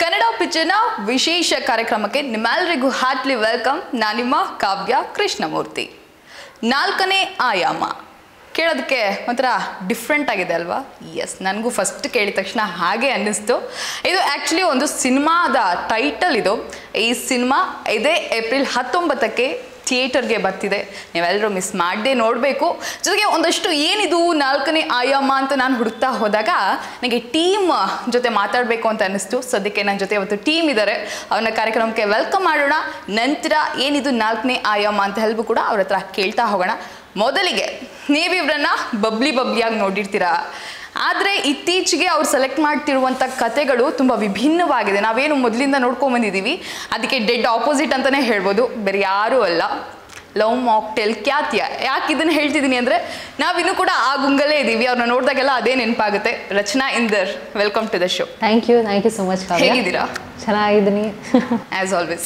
ಕನ್ನಡ ಪಿಕ್ಚರ್ನ ವಿಶೇಷ ಕಾರ್ಯಕ್ರಮಕ್ಕೆ ನಿಮ್ಮೆಲ್ಲರಿಗೂ ಹಾರ್ಟ್ಲಿ ವೆಲ್ಕಮ್. ನಾನು ನಿಮ್ಮ ಕಾವ್ಯ ಕೃಷ್ಣಮೂರ್ತಿ. ನಾಲ್ಕನೇ ಆಯಾಮ ಕೇಳೋದಕ್ಕೆ ಒಂಥರ ಡಿಫ್ರೆಂಟ್ ಆಗಿದೆ ಅಲ್ವಾ? ಎಸ್, ನನಗೂ ಫಸ್ಟ್ ಕೇಳಿದ ತಕ್ಷಣ ಹಾಗೆ ಅನ್ನಿಸ್ತು. ಇದು ಆ್ಯಕ್ಚುಲಿ ಒಂದು ಸಿನಿಮಾದ ಟೈಟಲ್. ಇದು ಈ ಸಿನಿಮಾ ಇದೇ ಏಪ್ರಿಲ್ 19ಕ್ಕೆ ಥಿಯೇಟರ್ಗೆ ಬರ್ತಿದೆ. ನೀವೆಲ್ಲರೂ ಮಿಸ್ ಮಾಡದೆ ನೋಡಬೇಕು. ಜೊತೆಗೆ ಒಂದಷ್ಟು ಏನಿದು ನಾಲ್ಕನೇ ಆಯಾಮ ಅಂತ ನಾನು ಹುಡುಕ್ತಾ ಹೋದಾಗ ನನಗೆ ಟೀಮ್ ಜೊತೆ ಮಾತಾಡಬೇಕು ಅಂತ ಅನ್ನಿಸ್ತು. ಸದ್ಯಕ್ಕೆ ನನ್ನ ಜೊತೆ ಇವತ್ತು ಟೀಮ್ ಇದ್ದಾರೆ, ಅವ್ರನ್ನ ಕಾರ್ಯಕ್ರಮಕ್ಕೆ ವೆಲ್ಕಮ್ ಮಾಡೋಣ. ನಂತರ ಏನಿದು ನಾಲ್ಕನೇ ಆಯಾಮ ಅಂತ ಹೇಳಬೇಕು ಕೂಡ ಅವ್ರ ಹತ್ರ ಕೇಳ್ತಾ ಹೋಗೋಣ. ಮೊದಲಿಗೆ ನೀವಿವ್ರನ್ನ ಬಬ್ಲಿಯಾಗಿ ನೋಡಿರ್ತೀರಾ, ಆದರೆ ಇತ್ತೀಚೆಗೆ ಅವ್ರು ಸೆಲೆಕ್ಟ್ ಮಾಡ್ತಿರುವಂಥ ಕತೆಗಳು ತುಂಬ ವಿಭಿನ್ನವಾಗಿದೆ. ನಾವೇನು ಮೊದಲಿಂದ ನೋಡ್ಕೊಂಬಂದಿದ್ದೀವಿ ಅದಕ್ಕೆ ಡೆಡ್ ಆಪೋಸಿಟ್ ಅಂತಲೇ ಹೇಳ್ಬೋದು. ಬೇರೆ ಯಾರೂ ಅಲ್ಲ, ಲವ್ ಮಾಕ್ಟೇಲ್ ಖ್ಯಾತಿಯ. ಯಾಕೆ ಇದನ್ನು ಹೇಳ್ತಿದ್ದೀನಿ ಅಂದರೆ ನಾವಿನ್ನೂ ಕೂಡ ಆ ಗುಂಗಲ್ಲೇ ಇದ್ದೀವಿ. ಅವ್ರನ್ನ ನೋಡಿದಾಗೆಲ್ಲ ಅದೇ ನೆನಪಾಗುತ್ತೆ. Rachana Inder, welcome to the show. Thank you so much. ಹೇಗಿದ್ದೀರಾ? ಚೆನ್ನಾಗಿದ್ದೀನಿ ಆ್ಯಸ್ ಆಲ್ವೇಸ್.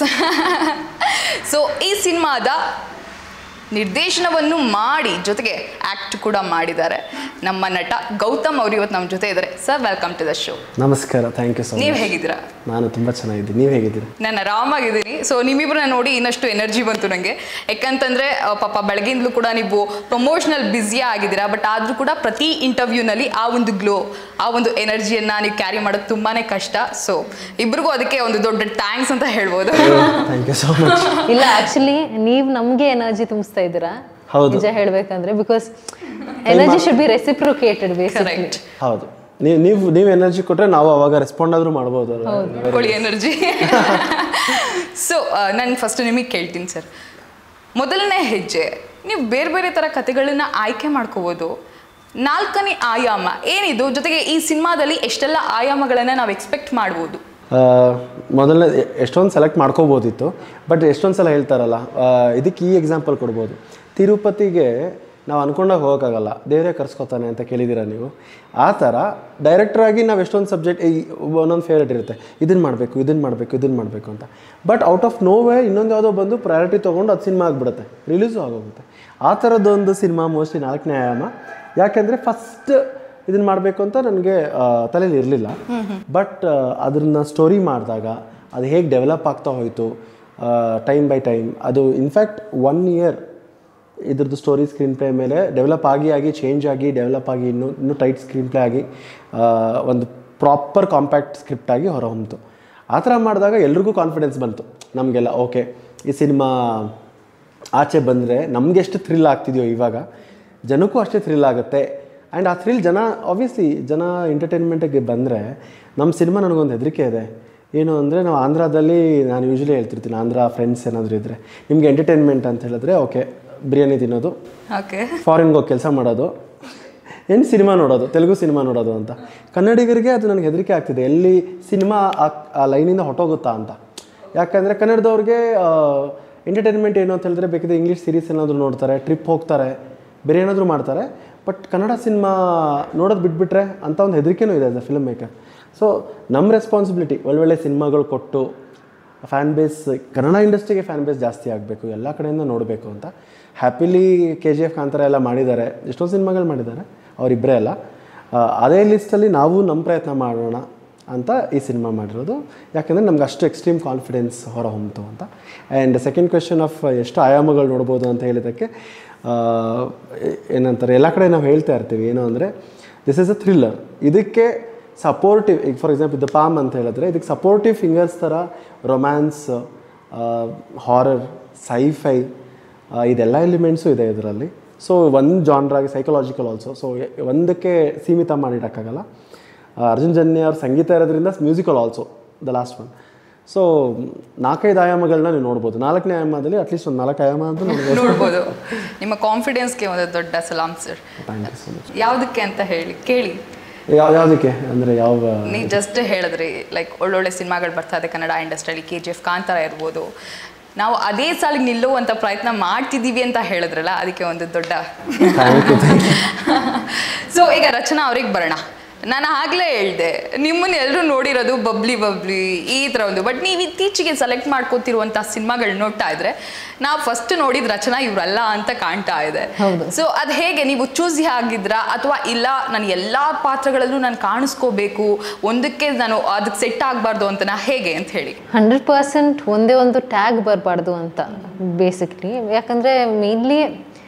ಸೊ ಈ ಸಿನಿಮಾದ ನಿರ್ದೇಶನವನ್ನು ಮಾಡಿ ಜೊತೆಗೆ ಆ್ಯಕ್ಟ್ ಕೂಡ ಮಾಡಿದ್ದಾರೆ ನಮ್ಮ ನಟ ಗೌತಮ್ ಅವರು ಇವತ್ತು ನಮ್ಮ ಜೊತೆ ಇದ್ದಾರೆ. Sir, welcome to the show. ನಮಸ್ಕಾರ, ಥ್ಯಾಂಕ್ ಯು ಸೊ ಮಚ್. ನೀವು ಹೇಗಿದ್ದೀರಾ? ನಾನು ತುಂಬ ಚೆನ್ನಾಗಿದ್ದೀನಿ. ನೀವು ಹೇಗಿದ್ದೀರಾ? ನಾನು ಆರಾಮಾಗಿದ್ದೀನಿ. ಸೊ ನಿಮ್ಮಿಬ್ಬರನ್ನ ನೋಡಿ ಇನ್ನಷ್ಟು ಎನರ್ಜಿ ಬಂತು ನನಗೆ. ಯಾಕಂತಂದರೆ ಪಾಪ ಬೆಳಗಿಂದಲೂ ಕೂಡ ನೀವು ಪ್ರಮೋಷನಲ್ ಬ್ಯುಸಿ ಆಗಿದ್ದೀರಾ, ಬಟ್ ಆದರೂ ಕೂಡ ಪ್ರತಿ ಇಂಟರ್ವ್ಯೂನಲ್ಲಿ ಆ ಒಂದು ಗ್ಲೋ, ಆ ಒಂದು ಎನರ್ಜಿಯನ್ನು ನೀವು ಕ್ಯಾರಿ ಮಾಡೋದು ತುಂಬಾ ಕಷ್ಟ. ಸೊ ಇಬ್ಬರಿಗೂ ಅದಕ್ಕೆ ಒಂದು ದೊಡ್ಡ ಥ್ಯಾಂಕ್ಸ್ ಅಂತ ಹೇಳ್ಬೋದು. Thank you so much. ಇಲ್ಲ, ಆಕ್ಚುಲಿ ನೀವು ನಮಗೆ ಎನರ್ಜಿ ತುಂಬಿಸ್ತಾ ಇದ್ದೀರಾ, ನಿಜ ಹೇಳ್ಬೇಕಂದ್ರೆ. Because energy should be reciprocated basically. ಹೌದು, ನೀವು ಎನರ್ಜಿ ಕೊಟ್ಟರೆ ನಾವು ಅವಾಗ ರೆಸ್ಪಾಂಡ್ ಆದರೂ ಮಾಡ್ಬೋದು. ಕೊಡಿ ಎನರ್ಜಿ. ಸೊ ನಾನು ಫಸ್ಟ್ ನಿಮಗೆ ಕೇಳ್ತೀನಿ ಸರ್, ಮೊದಲನೇ ಹೆಜ್ಜೆ ನೀವು ಬೇರೆ ಬೇರೆ ಥರ ಕಥೆಗಳನ್ನ ಆಯ್ಕೆ ಮಾಡ್ಕೋಬೋದು. ನಾಲ್ಕನೇ ಆಯಾಮ ಏನಿದು? ಜೊತೆಗೆ ಈ ಸಿನಿಮಾದಲ್ಲಿ ಎಷ್ಟೆಲ್ಲ ಆಯಾಮಗಳನ್ನು ನಾವು ಎಕ್ಸ್ಪೆಕ್ಟ್ ಮಾಡ್ಬೋದು? ಮೊದಲನೇ ಎಷ್ಟೊಂದು ಸೆಲೆಕ್ಟ್ ಮಾಡ್ಕೋಬೋದಿತ್ತು, ಬಟ್ ಎಷ್ಟೊಂದು ಸಲ ಹೇಳ್ತಾರಲ್ಲ, ಇದಕ್ಕೆ ಈ ಎಕ್ಸಾಂಪಲ್ ಕೊಡ್ಬೋದು. ತಿರುಪತಿಗೆ ನಾವು ಅಂದ್ಕೊಂಡಾಗ ಹೋಗೋಕ್ಕಾಗಲ್ಲ, ದೇವರೇ ಕರ್ಸ್ಕೊತಾನೆ ಅಂತ ಕೇಳಿದ್ದೀರಾ ನೀವು. ಆ ಥರ ಡೈರೆಕ್ಟ್ರಾಗಿ ನಾವು ಎಷ್ಟೊಂದು ಸಬ್ಜೆಕ್ಟ್ ಒಂದೊಂದು ಫೇವ್ರೇಟ್ ಇರುತ್ತೆ, ಇದನ್ನು ಮಾಡಬೇಕು ಅಂತ. But out of no way ಇನ್ನೊಂದು ಯಾವುದೋ ಬಂದು ಪ್ರಯಾರಿಟಿ ತೊಗೊಂಡು ಅದು ಸಿನಿಮಾ ಆಗಿಬಿಡುತ್ತೆ, ರಿಲೀಸು ಆಗೋಗುತ್ತೆ. ಆ ಥರದ್ದೊಂದು ಸಿನಿಮಾ ಮೋಸ್ಟ್ಲಿ ನಾಲ್ಕನೇ ಆಯಾಮ. ಯಾಕೆಂದರೆ ಫಸ್ಟ್ ಇದನ್ನು ಮಾಡಬೇಕು ಅಂತ ನನಗೆ ತಲೆಯಲ್ಲಿ ಇರಲಿಲ್ಲ. ಬಟ್ ಅದನ್ನು ಸ್ಟೋರಿ ಮಾಡಿದಾಗ ಅದು ಹೇಗೆ ಡೆವಲಪ್ ಆಗ್ತಾ ಹೋಯಿತು ಟೈಮ್ ಬೈ ಟೈಮ್, ಅದು ಇನ್ಫ್ಯಾಕ್ಟ್ 1 year ಇದ್ರದ್ದು ಸ್ಟೋರಿ ಸ್ಕ್ರೀನ್ ಪ್ಲೇ ಮೇಲೆ ಡೆವಲಪ್ ಆಗಿ ಚೇಂಜ್ ಆಗಿ ಡೆವಲಪ್ ಆಗಿ ಇನ್ನೂ ಟೈಟ್ ಸ್ಕ್ರೀನ್ ಪ್ಲೇ ಆಗಿ ಒಂದು ಪ್ರಾಪರ್ ಕಾಂಪ್ಯಾಕ್ಟ್ ಸ್ಕ್ರಿಪ್ಟ್ ಆಗಿ ಹೊರಹೊಮ್ಮಿತು. ಆ ಥರ ಮಾಡಿದಾಗ ಎಲ್ರಿಗೂ ಕಾನ್ಫಿಡೆನ್ಸ್ ಬಂತು ನಮಗೆಲ್ಲ. ಓಕೆ, ಈ ಸಿನಿಮಾ ಆಚೆ ಬಂದರೆ ನಮಗೆ ಎಷ್ಟು ಥ್ರಿಲ್ ಆಗ್ತಿದೆಯೋ ಇವಾಗ ಜನಕ್ಕೂ ಅಷ್ಟೇ ಥ್ರಿಲ್ ಆಗುತ್ತೆ. ಆ್ಯಂಡ್ ಆ ಥ್ರಿಲ್ ಜನ ಎಂಟರ್ಟೈನ್ಮೆಂಟಿಗೆ ಬಂದರೆ ನಮ್ಮ ಸಿನಿಮಾ ನನಗೊಂದು ಹೆದರಿಕೆ ಇದೆ. ಏನು ಅಂದರೆ, ನಾವು ಆಂಧ್ರದಲ್ಲಿ ನಾನು ಯೂಶ್ವಲಿ ಹೇಳ್ತಿರ್ತೀನಿ, ಆಂಧ್ರ ಫ್ರೆಂಡ್ಸ್ ಏನಾದರೂ ಇದ್ದರೆ ನಿಮಗೆ ಎಂಟರ್ಟೈನ್ಮೆಂಟ್ ಅಂತ ಹೇಳಿದ್ರೆ ಓಕೆ ಬಿರಿಯಾನಿ ತಿನ್ನೋದು, ಓಕೆ ಫಾರಿನ್ಗೆ ಹೋಗಿ ಕೆಲಸ ಮಾಡೋದು, ಸಿನಿಮಾ ನೋಡೋದು, ತೆಲುಗು ಸಿನಿಮಾ ನೋಡೋದು ಅಂತ. ಕನ್ನಡಿಗರಿಗೆ ಅದು ನನಗೆ ಹೆದರಿಕೆ ಆಗ್ತಿದೆ, ಎಲ್ಲಿ ಸಿನಿಮಾ ಆ ಲೈನಿಂದ ಹೊಟ್ಟೋಗುತ್ತಾ ಅಂತ. ಯಾಕಂದರೆ ಕನ್ನಡದವ್ರಿಗೆ ಎಂಟರ್ಟೈನ್ಮೆಂಟ್ ಏನು ಅಂತ ಹೇಳಿದ್ರೆ ಬೇಕಿದ್ರೆ ಇಂಗ್ಲೀಷ್ ಸೀರೀಸ್ ಏನಾದರೂ ನೋಡ್ತಾರೆ, ಟ್ರಿಪ್ ಹೋಗ್ತಾರೆ, ಬೇರೆ ಏನಾದರೂ ಮಾಡ್ತಾರೆ. ಬಟ್ ಕನ್ನಡ ಸಿನಿಮಾ ನೋಡೋದು ಬಿಟ್ಬಿಟ್ರೆ ಅಂತ ಒಂದು ಹೆದರಿಕೆನೂ ಇದೆ as a film maker. So ನಮ್ಮ ರೆಸ್ಪಾನ್ಸಿಬಿಲಿಟಿ ಒಳ್ಳೊಳ್ಳೆ ಸಿನಿಮಾಗಳು ಕೊಟ್ಟು ಫ್ಯಾನ್ ಬೇಸ್, ಕನ್ನಡ ಇಂಡಸ್ಟ್ರಿಗೆ ಫ್ಯಾನ್ ಬೇಸ್ ಜಾಸ್ತಿ ಆಗಬೇಕು, ಎಲ್ಲ ಕಡೆಯಿಂದ ನೋಡಬೇಕು ಅಂತ. ಹ್ಯಾಪಿಲಿ KGF ಕಾಂತಾರ ಎಲ್ಲ ಮಾಡಿದ್ದಾರೆ, ಎಷ್ಟೊಂದು ಸಿನಿಮಾಗಳು ಮಾಡಿದ್ದಾರೆ ಅವರಿಬ್ಬರೇ ಅಲ್ಲ. ಅದೇ ಲಿಸ್ಟಲ್ಲಿ ನಾವು ನಮ್ಮ ಪ್ರಯತ್ನ ಮಾಡೋಣ ಅಂತ ಈ ಸಿನಿಮಾ ಮಾಡಿರೋದು. ಯಾಕೆಂದರೆ ನಮ್ಗೆ ಅಷ್ಟು ಎಕ್ಸ್ಟ್ರೀಮ್ ಕಾನ್ಫಿಡೆನ್ಸ್ ಹೊರಹೊಮ್ಮಿತು ಅಂತ. ಆ್ಯಂಡ್ ಸೆಕೆಂಡ್ ಕ್ವೆಶ್ಚನ್ ಆಫ್ ಎಷ್ಟು ಆಯಾಮಗಳು ನೋಡ್ಬೋದು ಅಂತ ಹೇಳಿದ್ದಕ್ಕೆ ಏನಂತಾರೆ, ಎಲ್ಲ ಕಡೆ ನಾವು ಹೇಳ್ತಾ ಇರ್ತೀವಿ ಏನು ಅಂದರೆ, ದಿಸ್ ಈಸ್ ಅ ಥ್ರಿಲ್ಲರ್. ಇದಕ್ಕೆ ಸಪೋರ್ಟಿವ್, ಈಗ ಫಾರ್ ಎಕ್ಸಾಂಪಲ್ ದ ಪಾಮ್ ಅಂತ ಹೇಳಿದ್ರೆ ಇದಕ್ಕೆ ಸಪೋರ್ಟಿವ್ ಫಿಂಗರ್ಸ್ ಥರ ರೊಮ್ಯಾನ್ಸ್, ಹಾರರ್, ಸೈಫೈ ಇದೆಲ್ಲ ಎಲಿಮೆಂಟ್ಸು ಇದೆ ಇದರಲ್ಲಿ. ಸೊ ಒಂದು ಜಾನ್ರಾಗಿ ಸೈಕಲಾಜಿಕಲ್ ಆಲ್ಸೋ. ಸೊ ಒಂದಕ್ಕೆ ಸೀಮಿತ ಮಾಡಿಡೋಕ್ಕಾಗಲ್ಲ. ಅರ್ಜುನ್ ಜನ್ಯ ಅವ್ರ ಸಂಗೀತ ಇರೋದ್ರಿಂದ musical also the last one. So 4-5 ಆಯಾಮಗಳನ್ನ ನೀವು ನೋಡ್ಬೋದು. 4ನೇ ಆಯಾಮದಲ್ಲಿ ಅಟ್ಲೀಸ್ಟ್ ಒಂದು 4 ಆಯಾಮ ಅಂತ ನೋಡ್ಬೋದು. ನಿಮ್ಮ ಕಾನ್ಫಿಡೆನ್ಸ್ಗೆ ಒಂದು ದೊಡ್ಡ ಸಲಾಮ್ sir. Thank you so much. ಯಾವುದಕ್ಕೆ ಅಂತ ಕೇಳಿ. ಯಾವುದಕ್ಕೆ ಅಂದರೆ ಯಾವ, ನೀವು ಜಸ್ಟ್ ಹೇಳಿದ್ರಿ ಲೈಕ್ ಒಳ್ಳೊಳ್ಳೆ ಸಿನಿಮಾಗಳು ಬರ್ತಾ ಇದೆ ಕನ್ನಡ ಇಂಡಸ್ಟ್ರಿಯಲ್ಲಿ, KGF ಕಾಂತಾರ ಇರ್ಬೋದು, ನಾವು ಅದೇ ಸಾಲಿಗೆ ನಿಲ್ಲುವಂಥ ಪ್ರಯತ್ನ ಮಾಡ್ತಿದ್ದೀವಿ ಅಂತ ಹೇಳಿದ್ರಲ್ಲ, ಅದಕ್ಕೆ ಒಂದು ದೊಡ್ಡ. ಸೊ ಈಗ ರಚನಾ ಅವ್ರಿಗೆ ಬರೋಣ. ನಾನು ಆಗ್ಲೇ ಹೇಳ್ದೆ ನಿಮ್ಮನ್ನ ಎಲ್ಲರೂ ನೋಡಿರೋದು ಬಬ್ಲಿ ಈ ಥರ ಒಂದು, ಬಟ್ ನೀವು ಇತ್ತೀಚೆಗೆ ಸೆಲೆಕ್ಟ್ ಮಾಡ್ಕೋತಿರುವಂತಹ ಸಿನಿಮಾಗಳು ನೋಡ್ತಾ ಇದ್ರೆ ನಾವು ಫಸ್ಟ್ ನೋಡಿದ ರಚನಾ ಇವರಲ್ಲ ಅಂತ ಕಾಣ್ತಾ ಇದೆ. ಸೊ ಅದು ಹೇಗೆ ನೀವು ಚೂಸ್ ಆಗಿದ್ರಾ ಅಥವಾ ಇಲ್ಲ ನಾನು ಎಲ್ಲಾ ಪಾತ್ರಗಳಲ್ಲೂ ನಾನು ಕಾಣಿಸ್ಕೋಬೇಕು, ಒಂದಕ್ಕೆ ನಾನು ಅದಕ್ಕೆ ಸೆಟ್ ಆಗಬಾರ್ದು ಅಂತ ಹೇಗೆ ಅಂತ ಹೇಳಿ? 100% ಒಂದೇ ಒಂದು ಟ್ಯಾಗ್ ಬರಬಾರ್ದು ಅಂತ ಬೇಸಿಕ್ಲಿ. ಯಾಕಂದರೆ ಮೇನ್ಲಿ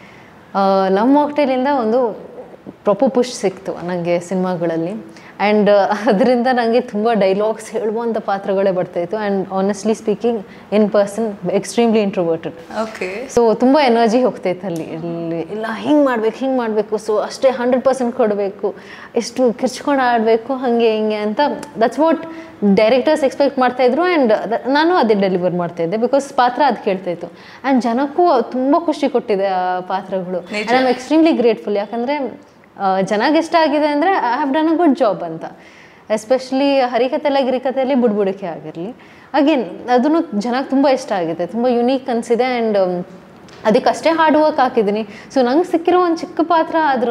ಲವ್ ಮಾಕ್ಟೇಲಿಂದ ಒಂದು ಪ್ರಾಪರ್ ಪುಷ್ ಸಿಕ್ತು ನನಗೆ ಸಿನಿಮಾಗಳಲ್ಲಿ. ಆ್ಯಂಡ್ ಅದರಿಂದ ನನಗೆ ತುಂಬ ಡೈಲಾಗ್ಸ್ ಹೇಳುವಂಥ ಪಾತ್ರಗಳೇ ಬರ್ತಾಯಿತ್ತು. And honestly speaking in person extremely introverted. Okay. So ತುಂಬ ಎನರ್ಜಿ ಹೋಗ್ತೈತೆ ಅಲ್ಲಿ ಇಲ್ಲ ಹಿಂಗೆ ಮಾಡಬೇಕು. ಸೊ ಅಷ್ಟೇ 100% ಕೊಡಬೇಕು, ಎಷ್ಟು ಕಿರ್ಚ್ಕೊಂಡು ಆಡಬೇಕು, ಹಾಗೆ ಹಿಂಗೆ ಅಂತ. ದಟ್ಸ್ ವಾಟ್ ಡೈರೆಕ್ಟರ್ಸ್ ಎಕ್ಸ್ಪೆಕ್ಟ್ ಮಾಡ್ತಾಯಿದ್ರು. ಆ್ಯಂಡ್ ನಾನು ಅದೇ ಡೆಲಿವರ್ ಮಾಡ್ತಾಯಿದ್ದೆ ಬಿಕಾಸ್ ಪಾತ್ರ ಅದು ಕೇಳ್ತಾಯಿತ್ತು. ಆ್ಯಂಡ್ ಜನಕ್ಕೂ ತುಂಬ ಖುಷಿ ಕೊಟ್ಟಿದೆ ಆ ಪಾತ್ರಗಳು. And I am extremely grateful. ಯಾಕಂದರೆ ಚೆನ್ನಾಗಿ ಇಷ್ಟ ಆಗಿದೆ ಅಂದರೆ I have done a good job ಅಂತ. ಎಸ್ಪೆಷಲಿ ಹರಿಕಥೆಲ್ಲ ಗಿರಿಕಥೆಯಲ್ಲಿ ಬುಡ್ಬುಡಿಕೆ ಆಗಿರಲಿ, ಅಗೇನ್ ಅದನ್ನು ಜನಕ್ಕೆ ತುಂಬ ಇಷ್ಟ ಆಗಿದೆ, ತುಂಬ ಯುನೀಕ್ ಅನಿಸಿದೆ. ಆ್ಯಂಡ್ ಅದಕ್ಕಷ್ಟೇ ಹಾರ್ಡ್ ವರ್ಕ್ ಹಾಕಿದ್ದೀನಿ. ಸೊ ನಂಗೆ ಸಿಕ್ಕಿರೋ ಒಂದು ಚಿಕ್ಕ ಪಾತ್ರ ಆದ್ರೂ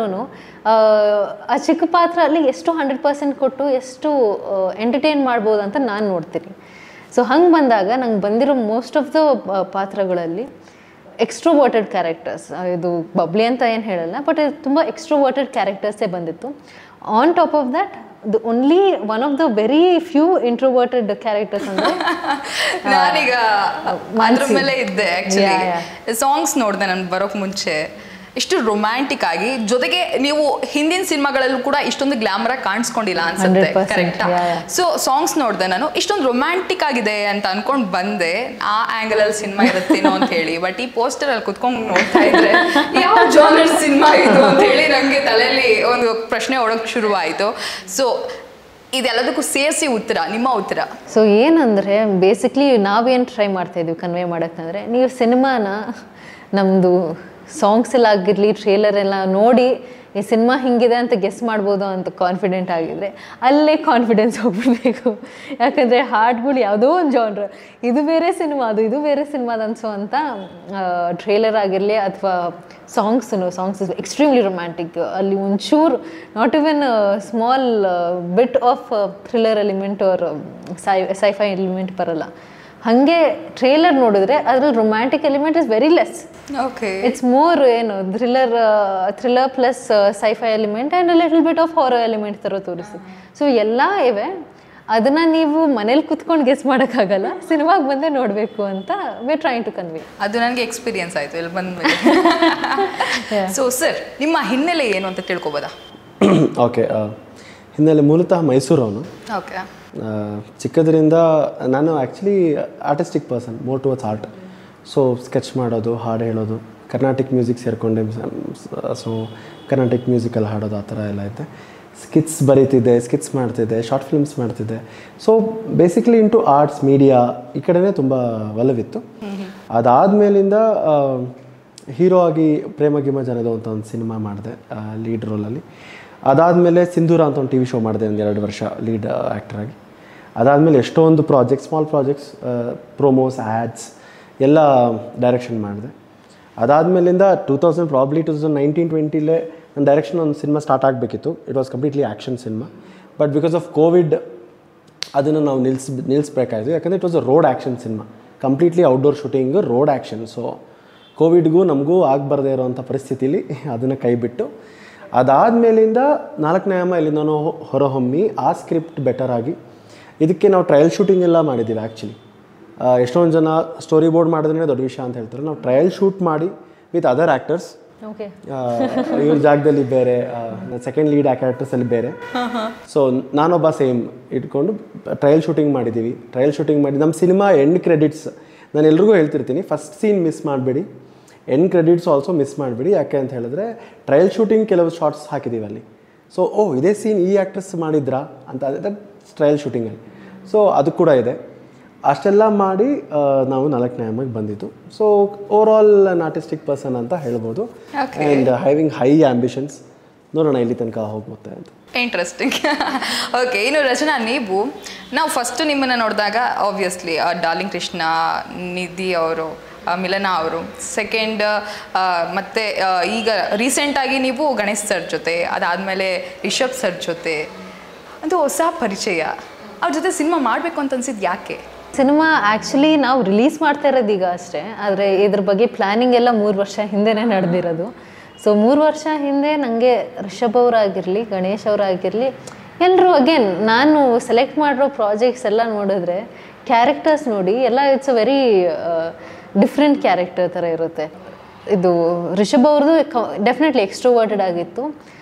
ಆ ಚಿಕ್ಕ ಪಾತ್ರ ಅಲ್ಲಿ ಎಷ್ಟು 100% ಕೊಟ್ಟು ಎಷ್ಟು ಎಂಟರ್ಟೈನ್ ಮಾಡ್ಬೋದು ಅಂತ ನಾನು ನೋಡ್ತೀನಿ. ಸೊ ಹಂಗೆ ಬಂದಾಗ ನಂಗೆ ಬಂದಿರೋ ಮೋಸ್ಟ್ ಆಫ್ ದ ಪಾತ್ರಗಳಲ್ಲಿ ಎಕ್ಸ್ಟ್ರೋವರ್ಟೆಡ್ ಕ್ಯಾರೆಕ್ಟರ್ಸ್, ಇದು ಬಬ್ಲಿ ಅಂತ ಏನು ಹೇಳಲ್ಲ, ಬಟ್ ತುಂಬ ಎಕ್ಸ್ಟ್ರೋವರ್ಟೆಡ್ ಕ್ಯಾರೆಕ್ಟರ್ಸೇ ಬಂದಿತ್ತು. On top of that the only one of the very few introverted characters ಅಂದರೆ ನಾನೀಗ ಅದ್ರ ಮೇಲೆ ಇದ್ದೆ. ಆ್ಯಕ್ಚುಲಿ ಸಾಂಗ್ಸ್ ನೋಡಿದೆ ನಾನು ಬರೋಕ್ಕೆ ಮುಂಚೆ. ಇಷ್ಟು ರೊಮ್ಯಾಂಟಿಕ್ ಆಗಿ, ಜೊತೆಗೆ ನೀವು ಹಿಂದಿನ ಸಿನಿಮಾಗಳಲ್ಲೂ ಕೂಡ ಇಷ್ಟೊಂದು ಗ್ಲಾಮರ್ ಆಗಿ ಕಾಣಿಸ್ಕೊಂಡಿಲ್ಲ ಅನ್ಸುತ್ತೆ, ಕರೆಕ್ಟಾ? ಸೊ ಸಾಂಗ್ಸ್ ನೋಡಿದೆ ನಾನು, ಇಷ್ಟೊಂದು ರೊಮ್ಯಾಂಟಿಕ್ ಆಗಿದೆ ಅಂತ ಅನ್ಕೊಂಡು ಬಂದೆ ಆ ಆಂಗಲ್ ಅಲ್ಲಿ ಸಿನಿಮಾ ಇರುತ್ತೇನೋ ಅಂತ ಹೇಳಿ. ಬಟ್ ಈ ಪೋಸ್ಟರ್ ಅಲ್ಲಿ ಕುತ್ಕೊಂಡು ನೋಡ್ತಾ ಇದ್ರೆ ಯಾವ ಜಾನರ್ ಸಿನಿಮಾ ಇದು ಅಂತ ಹೇಳಿ ನಂಗೆ ತಲೆಯಲ್ಲಿ ಒಂದು ಪ್ರಶ್ನೆ ಓಡೋಕೆ ಶುರುವಾಯಿತು. ಸೊ ಇದೆಲ್ಲದಕ್ಕೂ ಸೇರಿಸಿ ಉತ್ತರ, ನಿಮ್ಮ ಉತ್ತರ? ಸೊ ಏನಂದರೆ ಬೇಸಿಕ್ಲಿ ನಾವೇನು ಟ್ರೈ ಮಾಡ್ತಾ ಇದ್ವಿ ಕನ್ವೆ ಮಾಡೋಕ್ಕಂದ್ರೆ, ನೀವು ಸಿನಿಮಾನ ನಮ್ಮದು ಸಾಂಗ್ಸ್ ಎಲ್ಲ ಆಗಿರಲಿ, ಟ್ರೇಲರ್ ಎಲ್ಲ ನೋಡಿ ಈ ಸಿನಿಮಾ ಹಿಂಗಿದೆ ಅಂತ ಗೆಸ್ ಮಾಡ್ಬೋದು ಅಂತ ಕಾನ್ಫಿಡೆಂಟ್ ಆಗಿದ್ರೆ ಅಲ್ಲೇ ಕಾನ್ಫಿಡೆನ್ಸ್ ಹೋಗ್ಬಿಡ್ಬೇಕು. ಯಾಕಂದರೆ ಹಾಡ್ಗಳು ಯಾವುದೋ ಒಂದು ಜಾನ್ರ್, ಇದು ಬೇರೆ ಸಿನಿಮಾ ಇದು ಬೇರೆ ಸಿನಿಮಾದ ಅನ್ಸೋ ಅಂತ ಟ್ರೇಲರ್ ಆಗಿರಲಿ ಅಥವಾ ಸಾಂಗ್ಸ್ ಎಕ್ಸ್ಟ್ರೀಮ್ಲಿ ರೊಮ್ಯಾಂಟಿಕ್. ಅಲ್ಲಿ ಒಂಚೂರು not even small bit of thriller element or sci-fi element ಬರಲ್ಲ. ಹಾಗೆ ಟ್ರೇಲರ್ ನೋಡಿದ್ರೆ ಅದ್ರಲ್ಲಿ romantic element is very less. Okay. It's more ಏನು thriller plus sci-fi element and little bit of horror element ಥರ ತೋರಿಸಿ. So ಎಲ್ಲ ಇವೆ, ಅದನ್ನು ನೀವು ಮನೇಲಿ ಕುತ್ಕೊಂಡು ಗೆಸ್ ಮಾಡೋಕ್ಕಾಗಲ್ಲ, ಸಿನಿಮಾಗೆ ಬಂದೇ ನೋಡಬೇಕು ಅಂತ ವಿ ಟ್ರೈಂಗ್ ಟು ಕನ್ವೆ. ಅದು ನನಗೆ ಎಕ್ಸ್ಪೀರಿಯನ್ಸ್ ಆಯಿತು ಇಲ್ಲಿ ಬಂದ. ಸೊ ಸರ್, ನಿಮ್ಮ ಹಿನ್ನೆಲೆ ಏನು ಅಂತ ತಿಳ್ಕೊಬೋದಾ? ಓಕೆ, ಹಿನ್ನೆಲೆ ಮೂಲತಃ ಮೈಸೂರು ಅವನು. ಓಕೆ. ಚಿಕ್ಕದ್ರಿಂದ ನಾನು actually artistic person, more towards art. So sketch ಮಾಡೋದು, ಹಾಡು ಹೇಳೋದು, ಕರ್ನಾಟಿಕ್ ಮ್ಯೂಸಿಕ್ ಸೇರಿಕೊಂಡೆ. ಸೊ ಕರ್ನಾಟಿಕ್ ಮ್ಯೂಸಿಕಲ್ಲಿ ಹಾಡೋದು ಆ ಥರ ಎಲ್ಲ ಐತೆ. ಸ್ಕಿಟ್ಸ್ ಬರೀತಿದ್ದೆ, ಸ್ಕಿಟ್ಸ್ ಮಾಡ್ತಿದ್ದೆ, ಶಾರ್ಟ್ ಫಿಲ್ಮ್ಸ್ ಮಾಡ್ತಿದ್ದೆ. So basically into arts, media ಈ ಕಡೆನೇ ತುಂಬ ಒಲವಿತ್ತು. ಅದಾದಮೇಲಿಂದ ಹೀರೋ ಆಗಿ ಪ್ರೇಮ ಗಿಮ ಜನದು ಅಂತ ಒಂದು ಸಿನಿಮಾ ಮಾಡಿದೆ ಲೀಡ್ ರೋಲಲ್ಲಿ. ಅದಾದಮೇಲೆ ಸಿಂಧೂರ ಅಂತ ಒಂದು ಟಿ ವಿ ಶೋ ಮಾಡಿದೆ, ಒಂದು 2 ವರ್ಷ ಲೀಡ್ ಆ್ಯಕ್ಟರಾಗಿ. ಅದಾದಮೇಲೆ ಎಷ್ಟೊಂದು projects, small projects, promos, ads ಎಲ್ಲ ಡೈರೆಕ್ಷನ್ ಮಾಡಿದೆ. ಅದಾದಮೇಲಿಂದ 2019-20 ನನ್ನ ಡೈರೆಕ್ಷನ್ ಒಂದು ಸಿನಿಮಾ ಸ್ಟಾರ್ಟ್ ಆಗಬೇಕಿತ್ತು. It was completely action cinema. But because of COVID ಅದನ್ನು ನಾವು ನಿಲ್ಲಿಸ್ಬೇಕಾಯಿತು. ಯಾಕಂದರೆ it was a road action cinema, completely outdoor shooting, road action. So ಕೋವಿಡ್ಗೂ ನಮಗೂ ಆಗಬಾರ್ದೇ ಇರೋವಂಥ ಪರಿಸ್ಥಿತಿಲಿ ಅದನ್ನು ಕೈಬಿಟ್ಟು ಅದಾದಮೇಲಿಂದ 4ನೇ ಆಯಾಮ ಎಲ್ಲಿಂದನೋ ಹೊರಹೊಮ್ಮಿ ಆ ಸ್ಕ್ರಿಪ್ಟ್ ಬೆಟರ್ ಆಗಿ ಇದಕ್ಕೆ ನಾವು ಟ್ರಯಲ್ ಶೂಟಿಂಗ್ ಎಲ್ಲ ಮಾಡಿದ್ದೀವಿ. ಆ್ಯಕ್ಚುಲಿ ಎಷ್ಟೊಂದು ಜನ ಸ್ಟೋರಿ ಬೋರ್ಡ್ ಮಾಡಿದ್ರೆ ದೊಡ್ಡ ವಿಷಯ ಅಂತ ಹೇಳ್ತಾರೆ. ನಾವು ಟ್ರಯಲ್ ಶೂಟ್ ಮಾಡಿ ವಿತ್ ಅದರ್ ಆ್ಯಕ್ಟರ್ಸ್, ಇವ್ರ ಜಾಗದಲ್ಲಿ ಬೇರೆ, ಸೆಕೆಂಡ್ ಲೀಡ್ ಕ್ಯಾರೆಕ್ಟರ್ಸಲ್ಲಿ ಬೇರೆ. ಸೊ ನಾನೊಬ್ಬ ಸೇಮ್ ಇಟ್ಕೊಂಡು ಟ್ರಯಲ್ ಶೂಟಿಂಗ್ ಮಾಡಿದ್ದೀವಿ. ಟ್ರಯಲ್ ಶೂಟಿಂಗ್ ಮಾಡಿ ನಮ್ಮ ಸಿನಿಮಾ ಎಂಡ್ ಕ್ರೆಡಿಟ್ಸ್ ನಾನು ಎಲ್ರಿಗೂ ಹೇಳ್ತಿರ್ತೀನಿ, ಫಸ್ಟ್ ಸೀನ್ ಮಿಸ್ ಮಾಡಬೇಡಿ, ಎಂಡ್ ಕ್ರೆಡಿಟ್ಸ್ ಆಲ್ಸೋ ಮಿಸ್ ಮಾಡಬೇಡಿ. ಯಾಕೆ ಅಂತ ಹೇಳಿದ್ರೆ ಟ್ರಯಲ್ ಶೂಟಿಂಗ್ ಕೆಲವು ಶಾರ್ಟ್ಸ್ ಹಾಕಿದ್ದೀವಿ ಅಲ್ಲಿ. ಸೊ ಇದೇ ಸೀನ್ ಈ ಆ್ಯಕ್ಟ್ರೆಸ್ ಮಾಡಿದ್ರಾ ಅಂತ ಟ್ರಯಲ್ ಶೂಟಿಂಗಲ್ಲಿ. ಸೊ ಅದು ಕೂಡ ಇದೆ. ಅಷ್ಟೆಲ್ಲ ಮಾಡಿ ನಾವು 4ನೇ ಆಯಾಮಕ್ಕೆ ಬಂದಿದ್ದು. So overall an artistic person ಅಂತ ಹೇಳ್ಬೋದು. And having high ambitions. ನೋಡೋಣ ಇಲ್ಲಿ ತನಕ ಹೋಗುತ್ತೆ ಅಂತ. ಇಂಟ್ರೆಸ್ಟಿಂಗ್. ಓಕೆ, ಇನ್ನು ರಚನಾ, ನಾವು ಫಸ್ಟ್ ನಿಮ್ಮನ್ನು ನೋಡಿದಾಗ ಆಬ್ವಿಯಸ್ಲಿ ಡಾರ್ಲಿಂಗ್ ಕೃಷ್ಣ, ನಿಧಿ ಅವರು, ಮಿಲನಾ ಅವರು, ಸೆಕೆಂಡ್ ಮತ್ತು ಈಗ ರೀಸೆಂಟಾಗಿ ನೀವು ಗಣೇಶ್ ಸರ್ ಜೊತೆ, ಅದಾದಮೇಲೆ ರಿಷಬ್ ಸರ್ ಜೊತೆ, ಅದು ಹೊಸ ಪರಿಚಯ. ಅವ್ರ ಜೊತೆ ಸಿನಿಮಾ ಮಾಡಬೇಕು ಅಂತ ಅನ್ಸಿದ್ದು ಯಾಕೆ? ಸಿನಿಮಾ ಆ್ಯಕ್ಚುಲಿ ನಾವು ರಿಲೀಸ್ ಮಾಡ್ತಾ ಇರೋದು ಈಗ ಅಷ್ಟೇ, ಆದರೆ ಇದ್ರ ಬಗ್ಗೆ ಪ್ಲ್ಯಾನಿಂಗ್ ಎಲ್ಲ 3 ವರ್ಷ ಹಿಂದೆನೇ ನಡೆದಿರೋದು. ಸೊ 3 ವರ್ಷ ಹಿಂದೆ ನನಗೆ ರಿಷಬ್ ಅವರಾಗಿರಲಿ, ಗಣೇಶ್ ಅವರಾಗಿರಲಿ, ಎಲ್ಲರೂ ಅಗೇನ್ ನಾನು ಸೆಲೆಕ್ಟ್ ಮಾಡಿರೋ ಪ್ರಾಜೆಕ್ಟ್ಸ್ ಎಲ್ಲ ನೋಡಿದ್ರೆ ಕ್ಯಾರೆಕ್ಟರ್ಸ್ ನೋಡಿ ಎಲ್ಲ it's a very different character ಥರ ಇರುತ್ತೆ. ಇದು ರಿಷಬ್ ಅವ್ರದ್ದು ಡೆಫಿನೆಟ್ಲಿ ಎಕ್ಸ್ಟ್ರೋವರ್ಟೆಡ್ ಆಗಿತ್ತು,